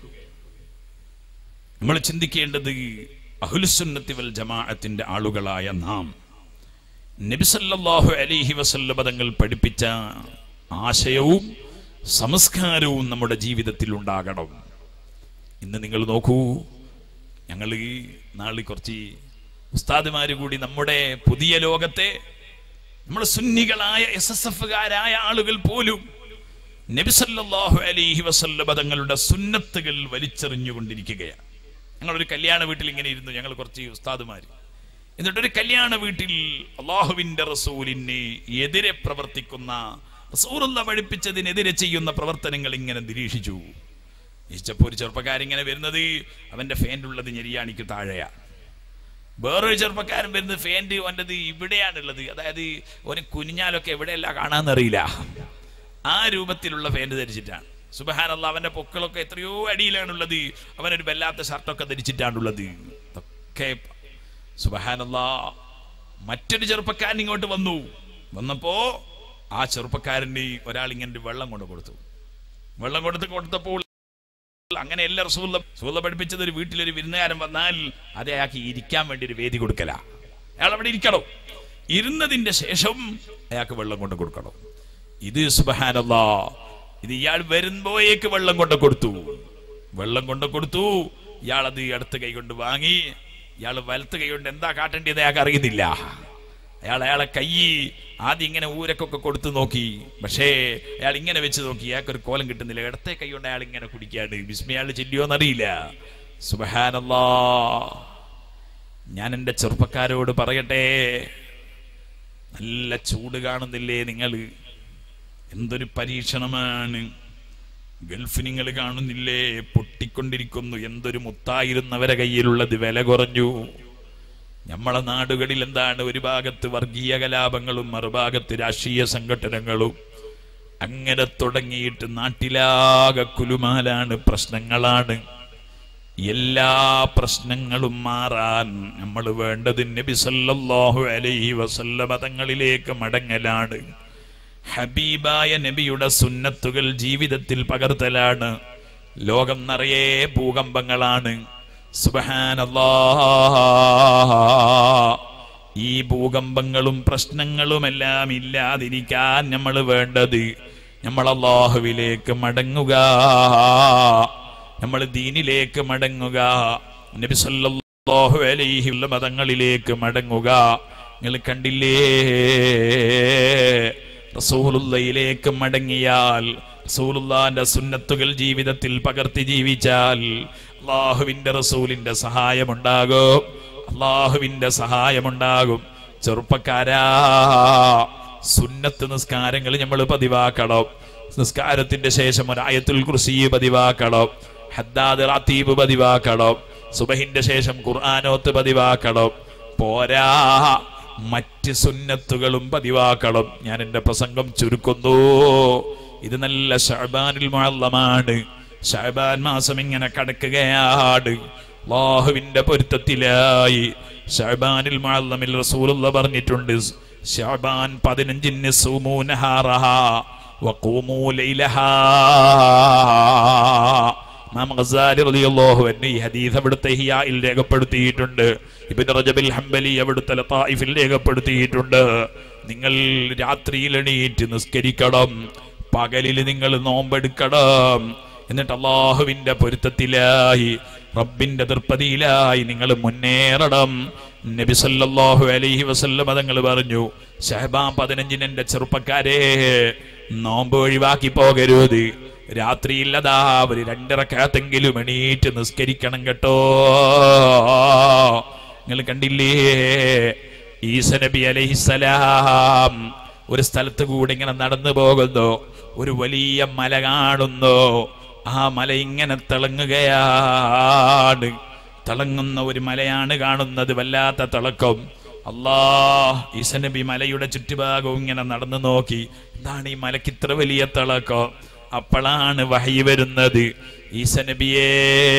S1: നമ്മൾ ചിന്തിക്കേണ്ടത് അഹ്ലുസുന്നത്തി വൽ ജമാഅത്തിന്റെ ആളുകളായ നാം നബി സല്ലല്ലാഹു അലൈഹി വസല്ലം തങ്ങൾ പഠിപ്പിച്ച ആശയവും സംസ്കാരവും നമ്മുടെ ജീവിതത്തിൽ ഉണ്ടാകണം. ഇന്ന് നിങ്ങൾ നോക്കൂ, ഞങ്ങൾ ഈ നാളിൽ കുറച്ച് ഉസ്താദുമാർ കൂടി നമ്മുടെ പുതിയ ലോകത്തെ നമ്മൾ സുന്നികളായ SSFകാരായ ആളുകൾ പോലും നബി സല്ലല്ലാഹു അലൈഹി വസല്ലം തങ്ങളുടെ സുന്നത്തുകൾ വലിച്ചെറിഞ്ഞുകൊണ്ടിരിക്കുകയാണ്. ഞങ്ങളൊരു കല്യാണ വീട്ടിൽ ഇങ്ങനെ ഇരുന്നു, ഞങ്ങൾ കുറച്ച് ഉസ്താദുമാർ. എന്നിട്ടൊരു കല്യാണ വീട്ടിൽ അള്ളാഹുവിന്റെ റസൂലിന് എതിരെ പ്രവർത്തിക്കുന്ന, റസൂലുള്ള പഠിപ്പിച്ചതിനെതിരെ ചെയ്യുന്ന പ്രവർത്തനങ്ങൾ ഇങ്ങനെ നിരീക്ഷിച്ചു. ഇഷ്ടപ്പോൾ ഒരു ചെറുപ്പക്കാരിങ്ങനെ വരുന്നത് അവന്റെ ഫാൻ്റെ ഉള്ളത് ഞെരിയാണിക്ക് താഴെയാണ്. വേറൊരു ചെറുപ്പക്കാരൻ വരുന്നത് ഫാൻ്റെ അവൻ്റെത് ഇവിടെയാണുള്ളത്, അതായത് ഓന് കുനിഞ്ഞാലൊക്കെ എവിടെയല്ല കാണാന്നറിയില്ല, ആ രൂപത്തിലുള്ള ഫാൻ്റെ ധരിച്ചിട്ടാണ്. സുബ്ഹാനല്ലാഹ്, അവന്റെ പൊക്കളൊക്കെ എത്രയോ അടിയിലാണുള്ളത്, അവനൊരു വല്ലാത്ത ഷർട്ടൊക്കെ ധരിച്ചിട്ടാണുള്ളത്. ഇതൊക്കെ സുബ്ഹാനല്ലാഹ്. മറ്റൊരു ചെറുപ്പക്കാരൻ ഇങ്ങോട്ട് വന്നപ്പോ ആ ചെറുപ്പക്കാരൻ്റെ ഒരാൾ ഇങ്ങനെ വെള്ളം കൊണ്ട് കൊടുത്തു. വെള്ളം കൊടുത്തപ്പോൾ അങ്ങനെയല്ല റസൂലുള്ള പഠിപ്പിച്ചത്. ഒരു വീട്ടിലൊരു വിരുന്നുകാരൻ വന്നാൽ അത് അയാൾക്ക് ഇരിക്കാൻ വേണ്ടി ഒരു വേദി കൊടുക്കല. അയാൾ അവിടെ ഇരിക്കണം, ഇരുന്നതിന്റെ ശേഷം അയാൾക്ക് വെള്ളം കൊണ്ട് കൊടുക്കണം. ഇത് സുബ്ഹാനല്ലാഹ്, ഇത് ഇയാൾ വരുമ്പോഴേക്ക് വെള്ളം കൊണ്ട് കൊടുത്തു. ഇയാൾ അത് അടുത്ത കൈ കൊണ്ട് വാങ്ങി. ഇയാൾ വലത്ത് കൈ കൊണ്ട് എന്താ കാട്ടേണ്ടത് അയാൾക്ക് അറിയുന്നില്ല. അയാളെ കൈ ആദ്യം ഇങ്ങനെ ഊരക്കൊക്കെ കൊടുത്തു നോക്കി, പക്ഷേ അയാൾ ഇങ്ങനെ വെച്ച് നോക്കി, അയാൾക്കൊരു കോലം കിട്ടുന്നില്ല. ഇടത്തെ കൈ കൊണ്ട് അയാൾ ഇങ്ങനെ കുടിക്കാണ്. ബിസ്മി അയാൾ ചെല്ലിയോന്നറിയില്ല. സുബ്ഹാനല്ലാഹ്, ഞാൻ എൻ്റെ ചെറുപ്പക്കാരോട് പറയട്ടെ, നല്ല ചൂട് കാണുന്നില്ലേ നിങ്ങൾ? എന്തൊരു പരീക്ഷണമാണ്. ഗൾഫ് നിങ്ങൾ കാണുന്നില്ലേ, പൊട്ടിക്കൊണ്ടിരിക്കുന്നു. എന്തൊരു മുത്തായിരുന്നവരെ കയ്യിലുള്ളത് വില കുറഞ്ഞു. നമ്മളെ നാടുകളിൽ എന്താണ്, ഒരു ഭാഗത്ത് വർഗീയ കലാപങ്ങളും മറുഭാഗത്ത് രാഷ്ട്രീയ സംഘടനകളും. അങ്ങനെ തുടങ്ങിയിട്ട് നാട്ടിലാകെ കുലുമാലാണ്, പ്രശ്നങ്ങളാണ്. എല്ലാ പ്രശ്നങ്ങളും മാറാൻ നമ്മൾ വേണ്ടത് നബി സല്ലല്ലാഹു അലൈഹി വസല്ലം തങ്ങളിലേക്ക് മടങ്ങലാണ്. ഹബീബായ നബിയുടെ സുന്നത്തുകൾ ജീവിതത്തിൽ പകർത്തലാണ്. ലോകം നിറയെ ഭൂകമ്പങ്ങളാണ്. സുബ്ഹാനല്ലാഹ്, ഈ ഭൂകമ്പങ്ങളും പ്രശ്നങ്ങളുമെല്ലാം ഇല്ലാതിരിക്കാൻ നമ്മൾ വേണ്ടത് നമ്മൾ അല്ലാഹുവിലേക്ക് മടങ്ങുക, നമ്മൾ ദീനിലേക്ക് മടങ്ങുക, നബി സല്ലല്ലാഹു അലൈഹി വസല്ലം മതങ്ങളിലേക്ക് മടങ്ങുക. നിങ്ങൾ കണ്ടില്ലേ, റസൂലുള്ളയിലേക്ക് മടങ്ങിയാൽ, റസൂലുള്ളാന്റെ സുന്നത്തുകൾ ജീവിതത്തിൽ പകർത്തി ജീവിച്ചാൽ അല്ലാഹുവിന്റെ റസൂലിന്റെ സഹായമുണ്ടാകും, അല്ലാഹുവിന്റെ സഹായമുണ്ടാകും. ചെറുപ്പക്കാരാ, സുന്നത്ത് നിസ്കാരങ്ങൾ നമ്മൾ പതിവാക്കണം. നിസ്കാരത്തിന്റെ ശേഷം ഒരു ആയത്തുൽ കുർസി പതിവാക്കണം, ഹദ്ദാദ് റാത്തീബ് പതിവാക്കണം, സുബഹിന്റെ ശേഷം ഖുർആനോത്ത് പതിവാക്കണം. പോരാ, മറ്റ് സുന്നത്തുകളും പതിവാക്കണം. ഞാൻ എൻ്റെ പ്രസംഗം ചുരുക്കുന്നു. ഇത് നല്ല ശഅബാനുൽ മുഅല്ലമാണ്. ശഅബാൻ മാസം ഇങ്ങനെ കടക്കുകയാണ്. അല്ലാഹുവിന്റെ പൊരുത്തത്തിലായി ശഅബാനുൽ മുഅല്ലമിൽ റസൂലുള്ളാഹി പറഞ്ഞിട്ടുണ്ട്, ശഅബാൻ 15 സൂമൂ നഹാറഹാ വഖൂമൂ ലൈലഹാ. ഇമാം ഗസാലി റളിയല്ലാഹു അൻഹു ഈ ഹദീസ് അവിടുത്തെ ഇഹ്യായിൽ രേഖപ്പെടുത്തിയിട്ടുണ്ട്. ഇബ്നു റജബിൽ ഹംബലി അവിടുത്തെ ലതായിഫിൽ രേഖപ്പെടുത്തിയിട്ടുണ്ട്. നിങ്ങൾ രാത്രിയിൽ എണീറ്റ് നിസ്കരിക്കണം, പകലിൽ നിങ്ങൾ നോമ്പെടുക്കണം. എന്നിട്ട് അല്ലാഹുവിന്റെ പൊരുത്തത്തിലായി, റബ്ബിന്റെ തൃപ്തിയിലായി നിങ്ങൾ മുന്നേറണം. നബി സല്ലല്ലാഹു അലൈഹി വസല്ലം തങ്ങൾ പറഞ്ഞു, ശഅബാൻ 15 എൻ്റെ ചെറുപ്പക്കാരെ, നോമ്പ് ഒഴിവാക്കി പോകരുത്. രാത്രിയിൽ അതാ ഒരു 2 റക്അത്തെങ്കിലും എണീറ്റ് നിസ്കരിക്കണം കേട്ടോ. നിങ്ങൾ കണ്ടില്ലേ, ഈസ നബി അലൈഹിസ്സലാം ഒരു സ്ഥലത്ത് കൂടെ ഇങ്ങനെ നടന്നു പോകുന്നു. ഒരു വലിയ മല കാണുന്നു. ആ മല ഇങ്ങനെ തിളങ്ങുകയാണ്. തിളങ്ങുന്ന ഒരു മലയാണ് കാണുന്നത്, വല്ലാത്ത തിളക്കം. ഈസാ നബി മലയുടെ ചുറ്റുഭാഗവും ഇങ്ങനെ നടന്നു നോക്കി, എന്താണ് ഈ മലക്ക് ഇത്ര വലിയ തിളക്കം? അപ്പോഴാണ് വഹയി വരുന്നത്, ഈസാ നബിയേ,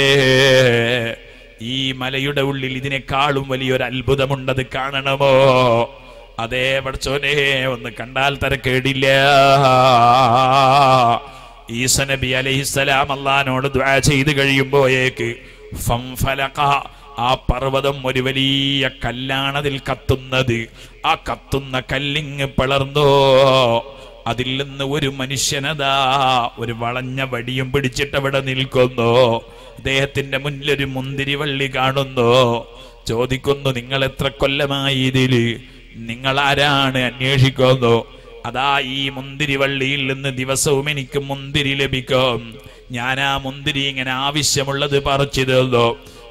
S1: ഈ മലയുടെ ഉള്ളിൽ ഇതിനേക്കാളും വലിയൊരു അത്ഭുതമുണ്ടത് കാണണമോ? അതേ പടച്ചോനെ, ഒന്ന് കണ്ടാൽ തരക്കേടില്ല. ഈസാ നബി അലൈഹിസ്സലാം അല്ലാഹുവിനോട് ദുആ ചെയ്ത് കഴിയുമ്പോഴേക്ക് ഫംഫലഖ, ആ പർവ്വതം ഒരു വലിയ കല്ലാണതിൽ കത്തുന്നത്. ആ കത്തുന്ന കല്ലിങ് പിളർന്നോ, അതിൽ നിന്ന് ഒരു മനുഷ്യനതാ ഒരു വളഞ്ഞ വടിയും പിടിച്ചിട്ട് അവിടെ നിൽക്കുന്നു. അദ്ദേഹത്തിന്റെ മുന്നിലൊരു മുന്തിരിവള്ളി കാണുന്നു. ചോദിക്കുന്നു, നിങ്ങൾ എത്ര കൊല്ലമായി ഇതില്? നിങ്ങൾ ആരാണ്? അന്വേഷിക്കുന്നു. അതാ ഈ മുന്തിരിവള്ളിയിൽ നിന്ന് ദിവസവും എനിക്ക് മുന്തിരി ലഭിക്കും. ഞാൻ ആ മുന്തിരി ഇങ്ങനെ ആവശ്യമുള്ളത് പറിച്ചു തന്നു.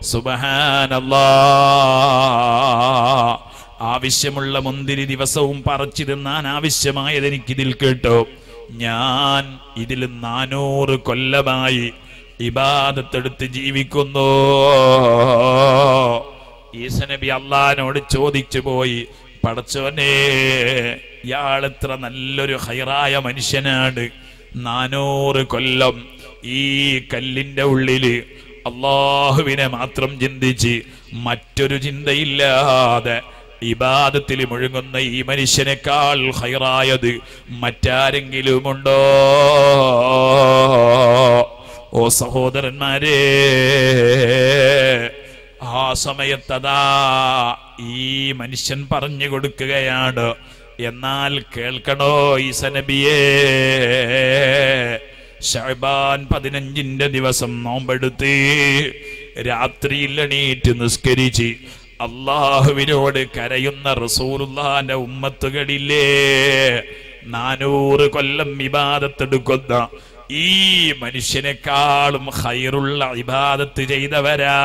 S1: സുബ്ഹാനല്ലാഹ്, ആവശ്യമുള്ള മുന്തിരി ദിവസവും പറിച്ചു തിന്നാൻ ആവശ്യമായത് എനിക്കിതിൽ കിട്ടും. ഞാൻ ഇതിൽ 400 കൊല്ലമായി ഇബാദത്തെടുത്ത് ജീവിക്കുന്നു. ഈസാ നബി അല്ലാഹുവിനോട് ചോദിച്ചു പോയി, പടച്ചോനെ, ഇയാൾ എത്ര നല്ലൊരു ഖൈറായ മനുഷ്യനാണ്. 400 കൊല്ലം ഈ കല്ലിന്റെ ഉള്ളില് അല്ലാഹുവിനെ മാത്രം ചിന്തിച്ച് മറ്റൊരു ചിന്തയില്ലാതെ ഇബാദത്തിൽ മുഴുകുന്ന ഈ മനുഷ്യനേക്കാൾ ഖൈറായത് മറ്റാരെങ്കിലുമുണ്ടോ? ഓ സഹോദരന്മാരെ, ആ സമയത്തതാ ഈ മനുഷ്യൻ പറഞ്ഞു കൊടുക്കുകയാണ്, എന്നാൽ കേൾക്കണോ ഈസാ നബിയേ, ശഅബാൻ 15 ദിവസം നോമ്പെടുത്ത് രാത്രിയിൽ എണീറ്റ് നിസ്കരിച്ച് അല്ലാഹുവിനോട് കരയുന്ന റസൂലുള്ളാഹിന്റെ ഉമ്മത്തുകളില്ലേ, 400 കൊല്ലം ഇബാദത്തെടുക്കുന്ന ഈ മനുഷ്യനേക്കാളും ഖൈറുള്ള ഇബാദത്ത് ചെയ്തവരാ.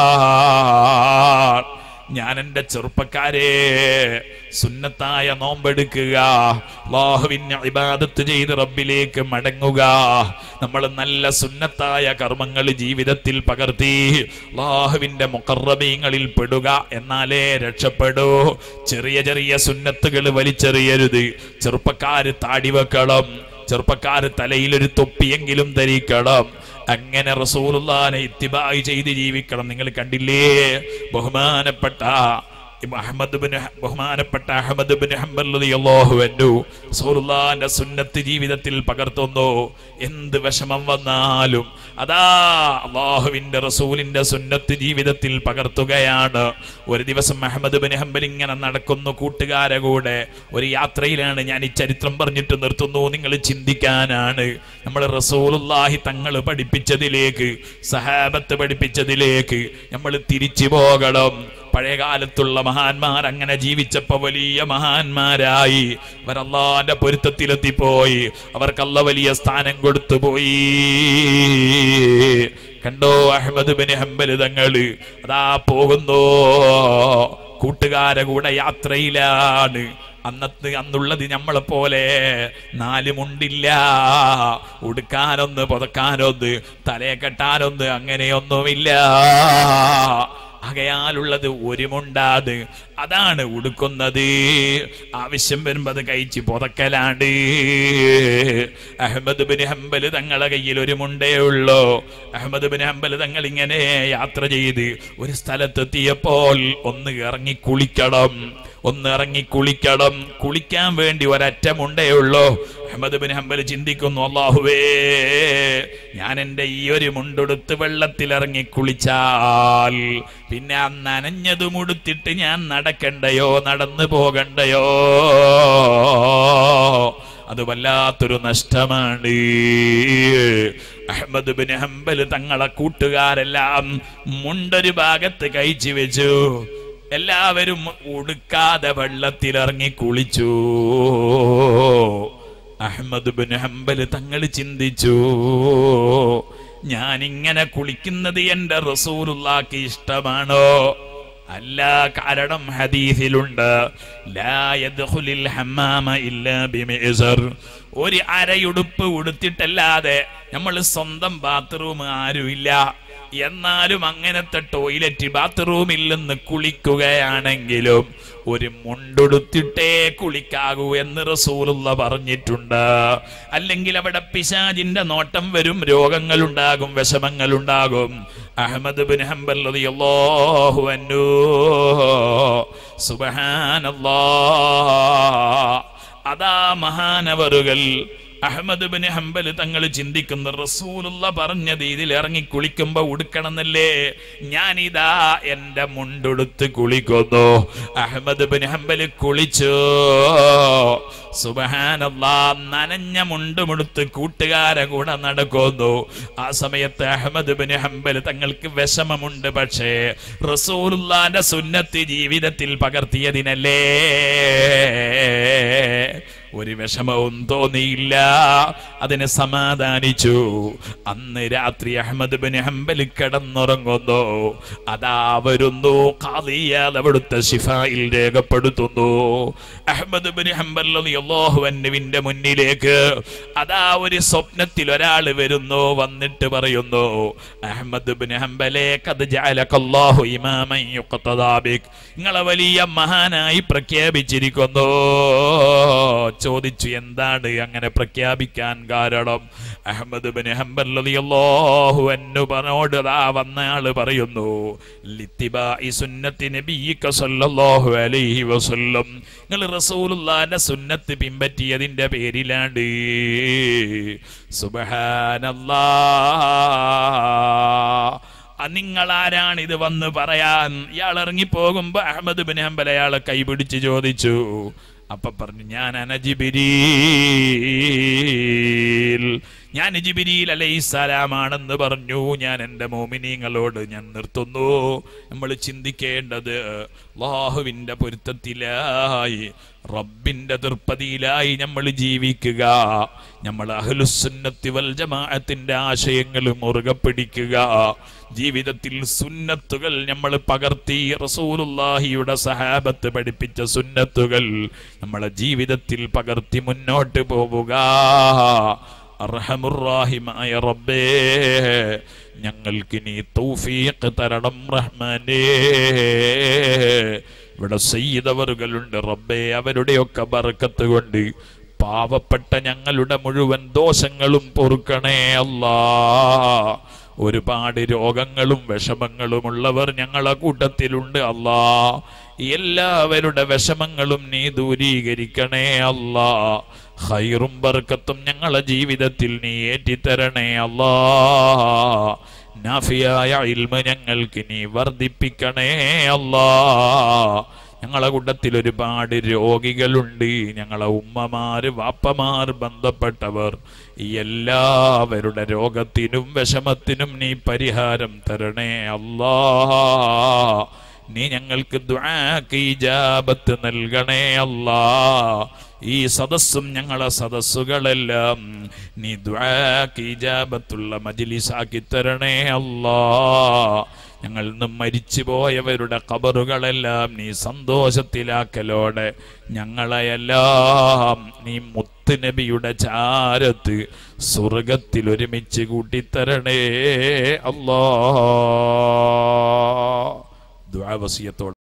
S1: ഞാൻ എൻ്റെ ചെറുപ്പക്കാരെ, സുന്നത്തായ നോമ്പെടുക്കുക, അല്ലാഹുവിനെ ഇബാദത്ത് ചെയ്ത് റബ്ബിലേക്ക് മടങ്ങുക. നമ്മൾ നല്ല സുന്നത്തായ കർമ്മങ്ങൾ ജീവിതത്തിൽ പകർത്തി അല്ലാഹുവിന്റെ മുഖറബീങ്ങളിൽ പെടുക, എന്നാലേ രക്ഷപ്പെടൂ. ചെറിയ ചെറിയ സുന്നത്തുകൾ വലിച്ചെറിയരുത്. ചെറുപ്പക്കാര് താടി വെക്കണം, ചെറുപ്പക്കാര് തലയിലൊരു തൊപ്പിയെങ്കിലും ധരിക്കണം. അങ്ങനെ റസൂലുള്ളാഹിനെ ഇത്തിബാഅ് ചെയ്ത് ജീവിക്കണം. നിങ്ങൾ കണ്ടില്ലേ, ബഹുമാനപ്പെട്ട അഹ്മദ് ബിൻ ഹംബൽ റളിയല്ലാഹു അൻഹു റസൂലുള്ളാഹിന്റെ സുന്നത്ത് ജീവിതത്തിൽ പകർത്തുന്നു. എന്ത് വിഷമം വന്നാലും അതാ അല്ലാഹുവിന്റെ റസൂലിന്റെ സുന്നത്ത് ജീവിതത്തിൽ പകർത്തുകയാണ്. ഒരു ദിവസം അഹ്മദ് ബിൻ ഹംബൽ ഇങ്ങനെ നടക്കുന്നു കൂട്ടുകാരെ കൂടെ. ഒരു യാത്രയിലാണ്. ഞാൻ ഈ ചരിത്രം പറഞ്ഞിട്ട് നിർത്തുന്നു, നിങ്ങൾ ചിന്തിക്കാനാണ്. നമ്മൾ റസൂലുള്ളാഹി തങ്ങൾ പഠിപ്പിച്ചതിലേക്ക്, സഹാബത്ത് പഠിപ്പിച്ചതിലേക്ക് നമ്മൾ തിരിച്ചു പോകണം. പഴയകാലത്തുള്ള മഹാന്മാർ അങ്ങനെ ജീവിച്ചപ്പോ വലിയ മഹാന്മാരായി. അവർ അല്ലാഹുവിന്റെ പൊരുത്തത്തിലെത്തിപ്പോയി. അവർക്ക് അല്ലാഹു വലിയ സ്ഥാനം കൊടുത്തു പോയി. കണ്ടോ, അഹ്മദ് ബിൻ ഹംബൽ തങ്ങള് അതാ പോകുന്നു, കൂട്ടുകാരെ കൂടെ യാത്രയിലാണ്. അന്നുള്ളത് നമ്മളെ പോലെ 4 മുണ്ടില്ല, ഉടുക്കാനൊന്ന്, പുതക്കാനൊന്ന്, തലയെ കെട്ടാനൊന്ന്, അങ്ങനെയൊന്നുമില്ല. ആകയാലുള്ളത് ഒരു മുണ്ടാത്, അതാണ് ഉടുക്കുന്നത്. ആവശ്യം വരുമ്പോ അത് കഴിച്ച് പുതക്കലാണ്. അഹ്മദ് ബിൻ ഹംബൽ തങ്ങളെ കയ്യിൽ ഒരു മുണ്ടേ ഉള്ളൂ. അഹ്മദ് ബിൻ ഹംബൽ തങ്ങൾ ഇങ്ങനെ യാത്ര ചെയ്ത് ഒരു സ്ഥലത്തെത്തിയപ്പോൾ ഒന്ന് ഇറങ്ങി കുളിക്കണം. കുളിക്കാൻ വേണ്ടി ഒരറ്റ മുണ്ടേ ഉള്ളൂ. അഹ്മദ് ബിൻ ഹംബൽ ചിന്തിക്കുന്നു, അല്ലാഹുവേ, ഞാൻ എൻ്റെ ഈ ഒരു മുണ്ടെടുത്ത് വെള്ളത്തിലിറങ്ങി കുളിച്ചാൽ പിന്നെ ആ നനഞ്ഞതും ഉടുത്തിട്ട് ഞാൻ നടക്കണ്ടയോ, നടന്നു പോകണ്ടയോ? അത് വല്ലാത്തൊരു നഷ്ടമാണ്. അഹ്മദ് ബിൻ ഹംബൽ തങ്ങളെ കൂട്ടുകാരെല്ലാം മുണ്ടൊരു ഭാഗത്ത് കഴിച്ചു വെച്ചു. എല്ലാവരും ഉടുക്കാതെ വെള്ളത്തിലിറങ്ങി കുളിച്ചു. അഹ്മദ് ബിൻ ഹംബൽ തങ്ങൾ ചിന്തിച്ചു, ഞാനിങ്ങനെ കുളിക്കുന്നത് എൻ്റെ റസൂലുള്ളാഹിക്ക് ഇഷ്ടമാണോ? അല്ല. കാരണം ഹദീസിലുണ്ട്, ലാ യദ്ഖുലുൽ ഹമ്മാമ ഇല്ലാ ബിമിഅ്സർ, ഒരു അരയുടുപ്പ് ഉടുത്തിട്ടല്ലാതെ നമ്മൾ സ്വന്തം ബാത്റൂം ആരുമില്ല. എന്നാലും അങ്ങനത്തെ ടോയ്ലറ്റ് ബാത്റൂമിൽ നിന്ന് കുളിക്കുകയാണെങ്കിലും ഒരു മുണ്ടുടുത്തിട്ടേ കുളിക്കാകൂ എന്ന് റസൂലുള്ള പറഞ്ഞിട്ടുണ്ട്. അല്ലെങ്കിൽ അവിടെ പിശാചിന്റെ നോട്ടം വരും, രോഗങ്ങളുണ്ടാകും, വിഷമങ്ങളുണ്ടാകും. അഹ്മദ് ബിൻ ഹംബൽ റളിയല്ലാഹു അൻഹു സുബ്ഹാനല്ലാഹ്, അതാ മഹാനവറുകൾ അഹ്മദ് ബിൻ ഹംബൽ തങ്ങൾ ചിന്തിക്കുന്ന റസൂലുള്ള പറഞ്ഞത് ഇതിൽ ഇറങ്ങി കുളിക്കുമ്പോ ഉടുക്കണമെന്നല്ലേ, ഞാനിതാ എന്റെ മുണ്ടുടുത്ത് കുളിക്കുന്നു. അഹ്മദ് ബിൻ ഹംബൽ കുളിച്ചു. സുബ്ഹാനല്ലാഹ്, നനഞ്ഞ മുണ്ടുമുടുത്ത് കൂട്ടുകാരെ കൂടെ നടക്കുന്നു. ആ സമയത്ത് അഹ്മദ് ബിൻ ഹംബൽ തങ്ങൾക്ക് വിഷമമുണ്ട്. പക്ഷേ റസൂലുള്ളാന്റെ സുന്നത്ത് ജീവിതത്തിൽ പകർത്തിയതിനല്ലേ ഒരു വിഷമവും തോന്നിയില്ല. അതിനെ സമാധാനിച്ചു. അന്ന് രാത്രി അഹ്മദ് ബിൻ ഹംബൽ കിടന്നുറങ്ങുന്നു. അതാ വരുന്നു ഖാദി ഇയാദ് അവിടുത്തെ ശിഫായിൽ രേഖപ്പെടുത്തുന്നു. അഹ്മദ് ബിൻ ഹംബൽ റളിയല്ലാഹു അൻഹുവിന്റെ മുന്നിലേക്ക് അതാ ഒരു സ്വപ്നത്തിൽ ഒരാൾ വരുന്നു. വന്നിട്ട് പറയുന്നു, അഹ്മദ് ബിൻ ഹംബലേ ഖദ് ജഅലകല്ലാഹു ഇമാമൻ യുഖ്തദാ ബിക്, നിങ്ങളെ വലിയ മഹാനായി പ്രഖ്യാപിച്ചിരിക്കുന്നു. ചോദിച്ചു, എന്താണ് അങ്ങനെ പ്രഖ്യാപിക്കാൻ കാരണം? അഹ്മദ് ബിൻ ഹംബൽ റളിയല്ലാഹു അൻഹു പറഞ്ഞോട് വന്നയാള് പറയുന്നു, ലിത്തിബാഇ സുന്നത്തി നബിയിക സല്ലല്ലാഹു അലൈഹി വസല്ലം, നിങ്ങൾ റസൂലുള്ളാഹിന്റെ സുന്നത്ത് പിൻപറ്റിയതിന്റെ പേരിലാണ്. സുബ്ഹാനല്ലാഹ്, നിങ്ങൾ ആരാണ് ഇത് വന്ന് പറയാൻ? ഇയാൾ ഇറങ്ങിപ്പോകുമ്പോ അഹ്മദ് ബിൻ ഹംബൽ അയാളെ കൈപിടിച്ച് ചോദിച്ചു. അപ്പൊ പറഞ്ഞു, ഞാൻ ജിബ്രീൽ, ഞാൻ ജിബ്രീൽ അലൈഹിസ്സലാമാണെന്ന് പറഞ്ഞു. ഞാൻ എൻ്റെ മോമിനീങ്ങളോട് ഞാൻ നിർത്തുന്നു. നമ്മൾ ചിന്തിക്കേണ്ടത് അല്ലാഹുവിൻ്റെ പൊരുത്തത്തിലായി, റബ്ബിന്റെ തൃപ്തിയിലായി നമ്മൾ ജീവിക്കുക. നമ്മൾ അഹ്ലുസുന്നത്തി വൽ ജമാഅത്തിന്റെ ആശയങ്ങൾ മുറുകെ പിടിക്കുക. ജീവിതത്തിൽ സുന്നത്തുകൾ നമ്മൾ പകർത്തി, റസൂലുള്ളാഹിയുടെ സഹാബത്ത് പഠിപ്പിച്ച സുന്നത്തുകൾ നമ്മളെ ജീവിതത്തിൽ പകർത്തി മുന്നോട്ട് പോവുക. അർഹമുർ റഹീമായ റബ്ബേ, ഞങ്ങൾക്ക് നീ തൗഫീഖ് തരണം റഹ്മാനേ. ഇവിടെ സയ്യിദവറുകളുണ്ട് റബ്ബേ, അവരുടെയൊക്കെ ബർക്കത്ത് കൊണ്ട് പാവപ്പെട്ട ഞങ്ങളുടെ മുഴുവൻ ദോഷങ്ങളും പൊറുക്കണേ അല്ലാ. ഒരുപാട് രോഗങ്ങളും വിഷമങ്ങളും ഉള്ളവർ ഞങ്ങളെ കൂട്ടത്തിലുണ്ട് അല്ലാ. എല്ലാവരുടെ വിഷമങ്ങളും നീ ദൂരീകരിക്കണേ അല്ലാ. ഖൈറും ബർക്കത്തും ഞങ്ങളെ ജീവിതത്തിൽ നീ ഏറ്റിത്തരണേ അല്ലാ. നാഫിയായ ഇൽമ ഞങ്ങൾക്ക് നീ വർദ്ധിപ്പിക്കണേ അല്ലാ. ഞങ്ങളെ കൂട്ടത്തിൽ ഒരുപാട് രോഗികളുണ്ട്. ഞങ്ങളെ ഉമ്മമാര്, വാപ്പമാർ, ബന്ധപ്പെട്ടവർ, എല്ലാവരുടെ രോഗത്തിനും വിഷമത്തിനും നീ പരിഹാരം തരണേ അല്ലാ. നീ ഞങ്ങൾക്ക് ദുആക്ക് ഇജാബത്ത് നൽകണേ അല്ലാ. ഈ സദസ്സും ഞങ്ങളെ സദസ്സുകളെല്ലാം നീ ദുആക്ക് ഇജാബത്തുള്ള മജ്ലിസാക്കി തരണേ അല്ലാ. ഞങ്ങൾ നിന്നും മരിച്ചു പോയവരുടെ ഖബറുകളെല്ലാം നീ സന്തോഷത്തിലാക്കലോടെ ഞങ്ങളെയെല്ലാം നീ മുത്ത് നബിയുടെ ചാരത്ത് സ്വർഗത്തിൽ ഒരുമിച്ച് കൂട്ടിത്തരണേ അല്ലാ. ദുആ വസിയത്തോടെ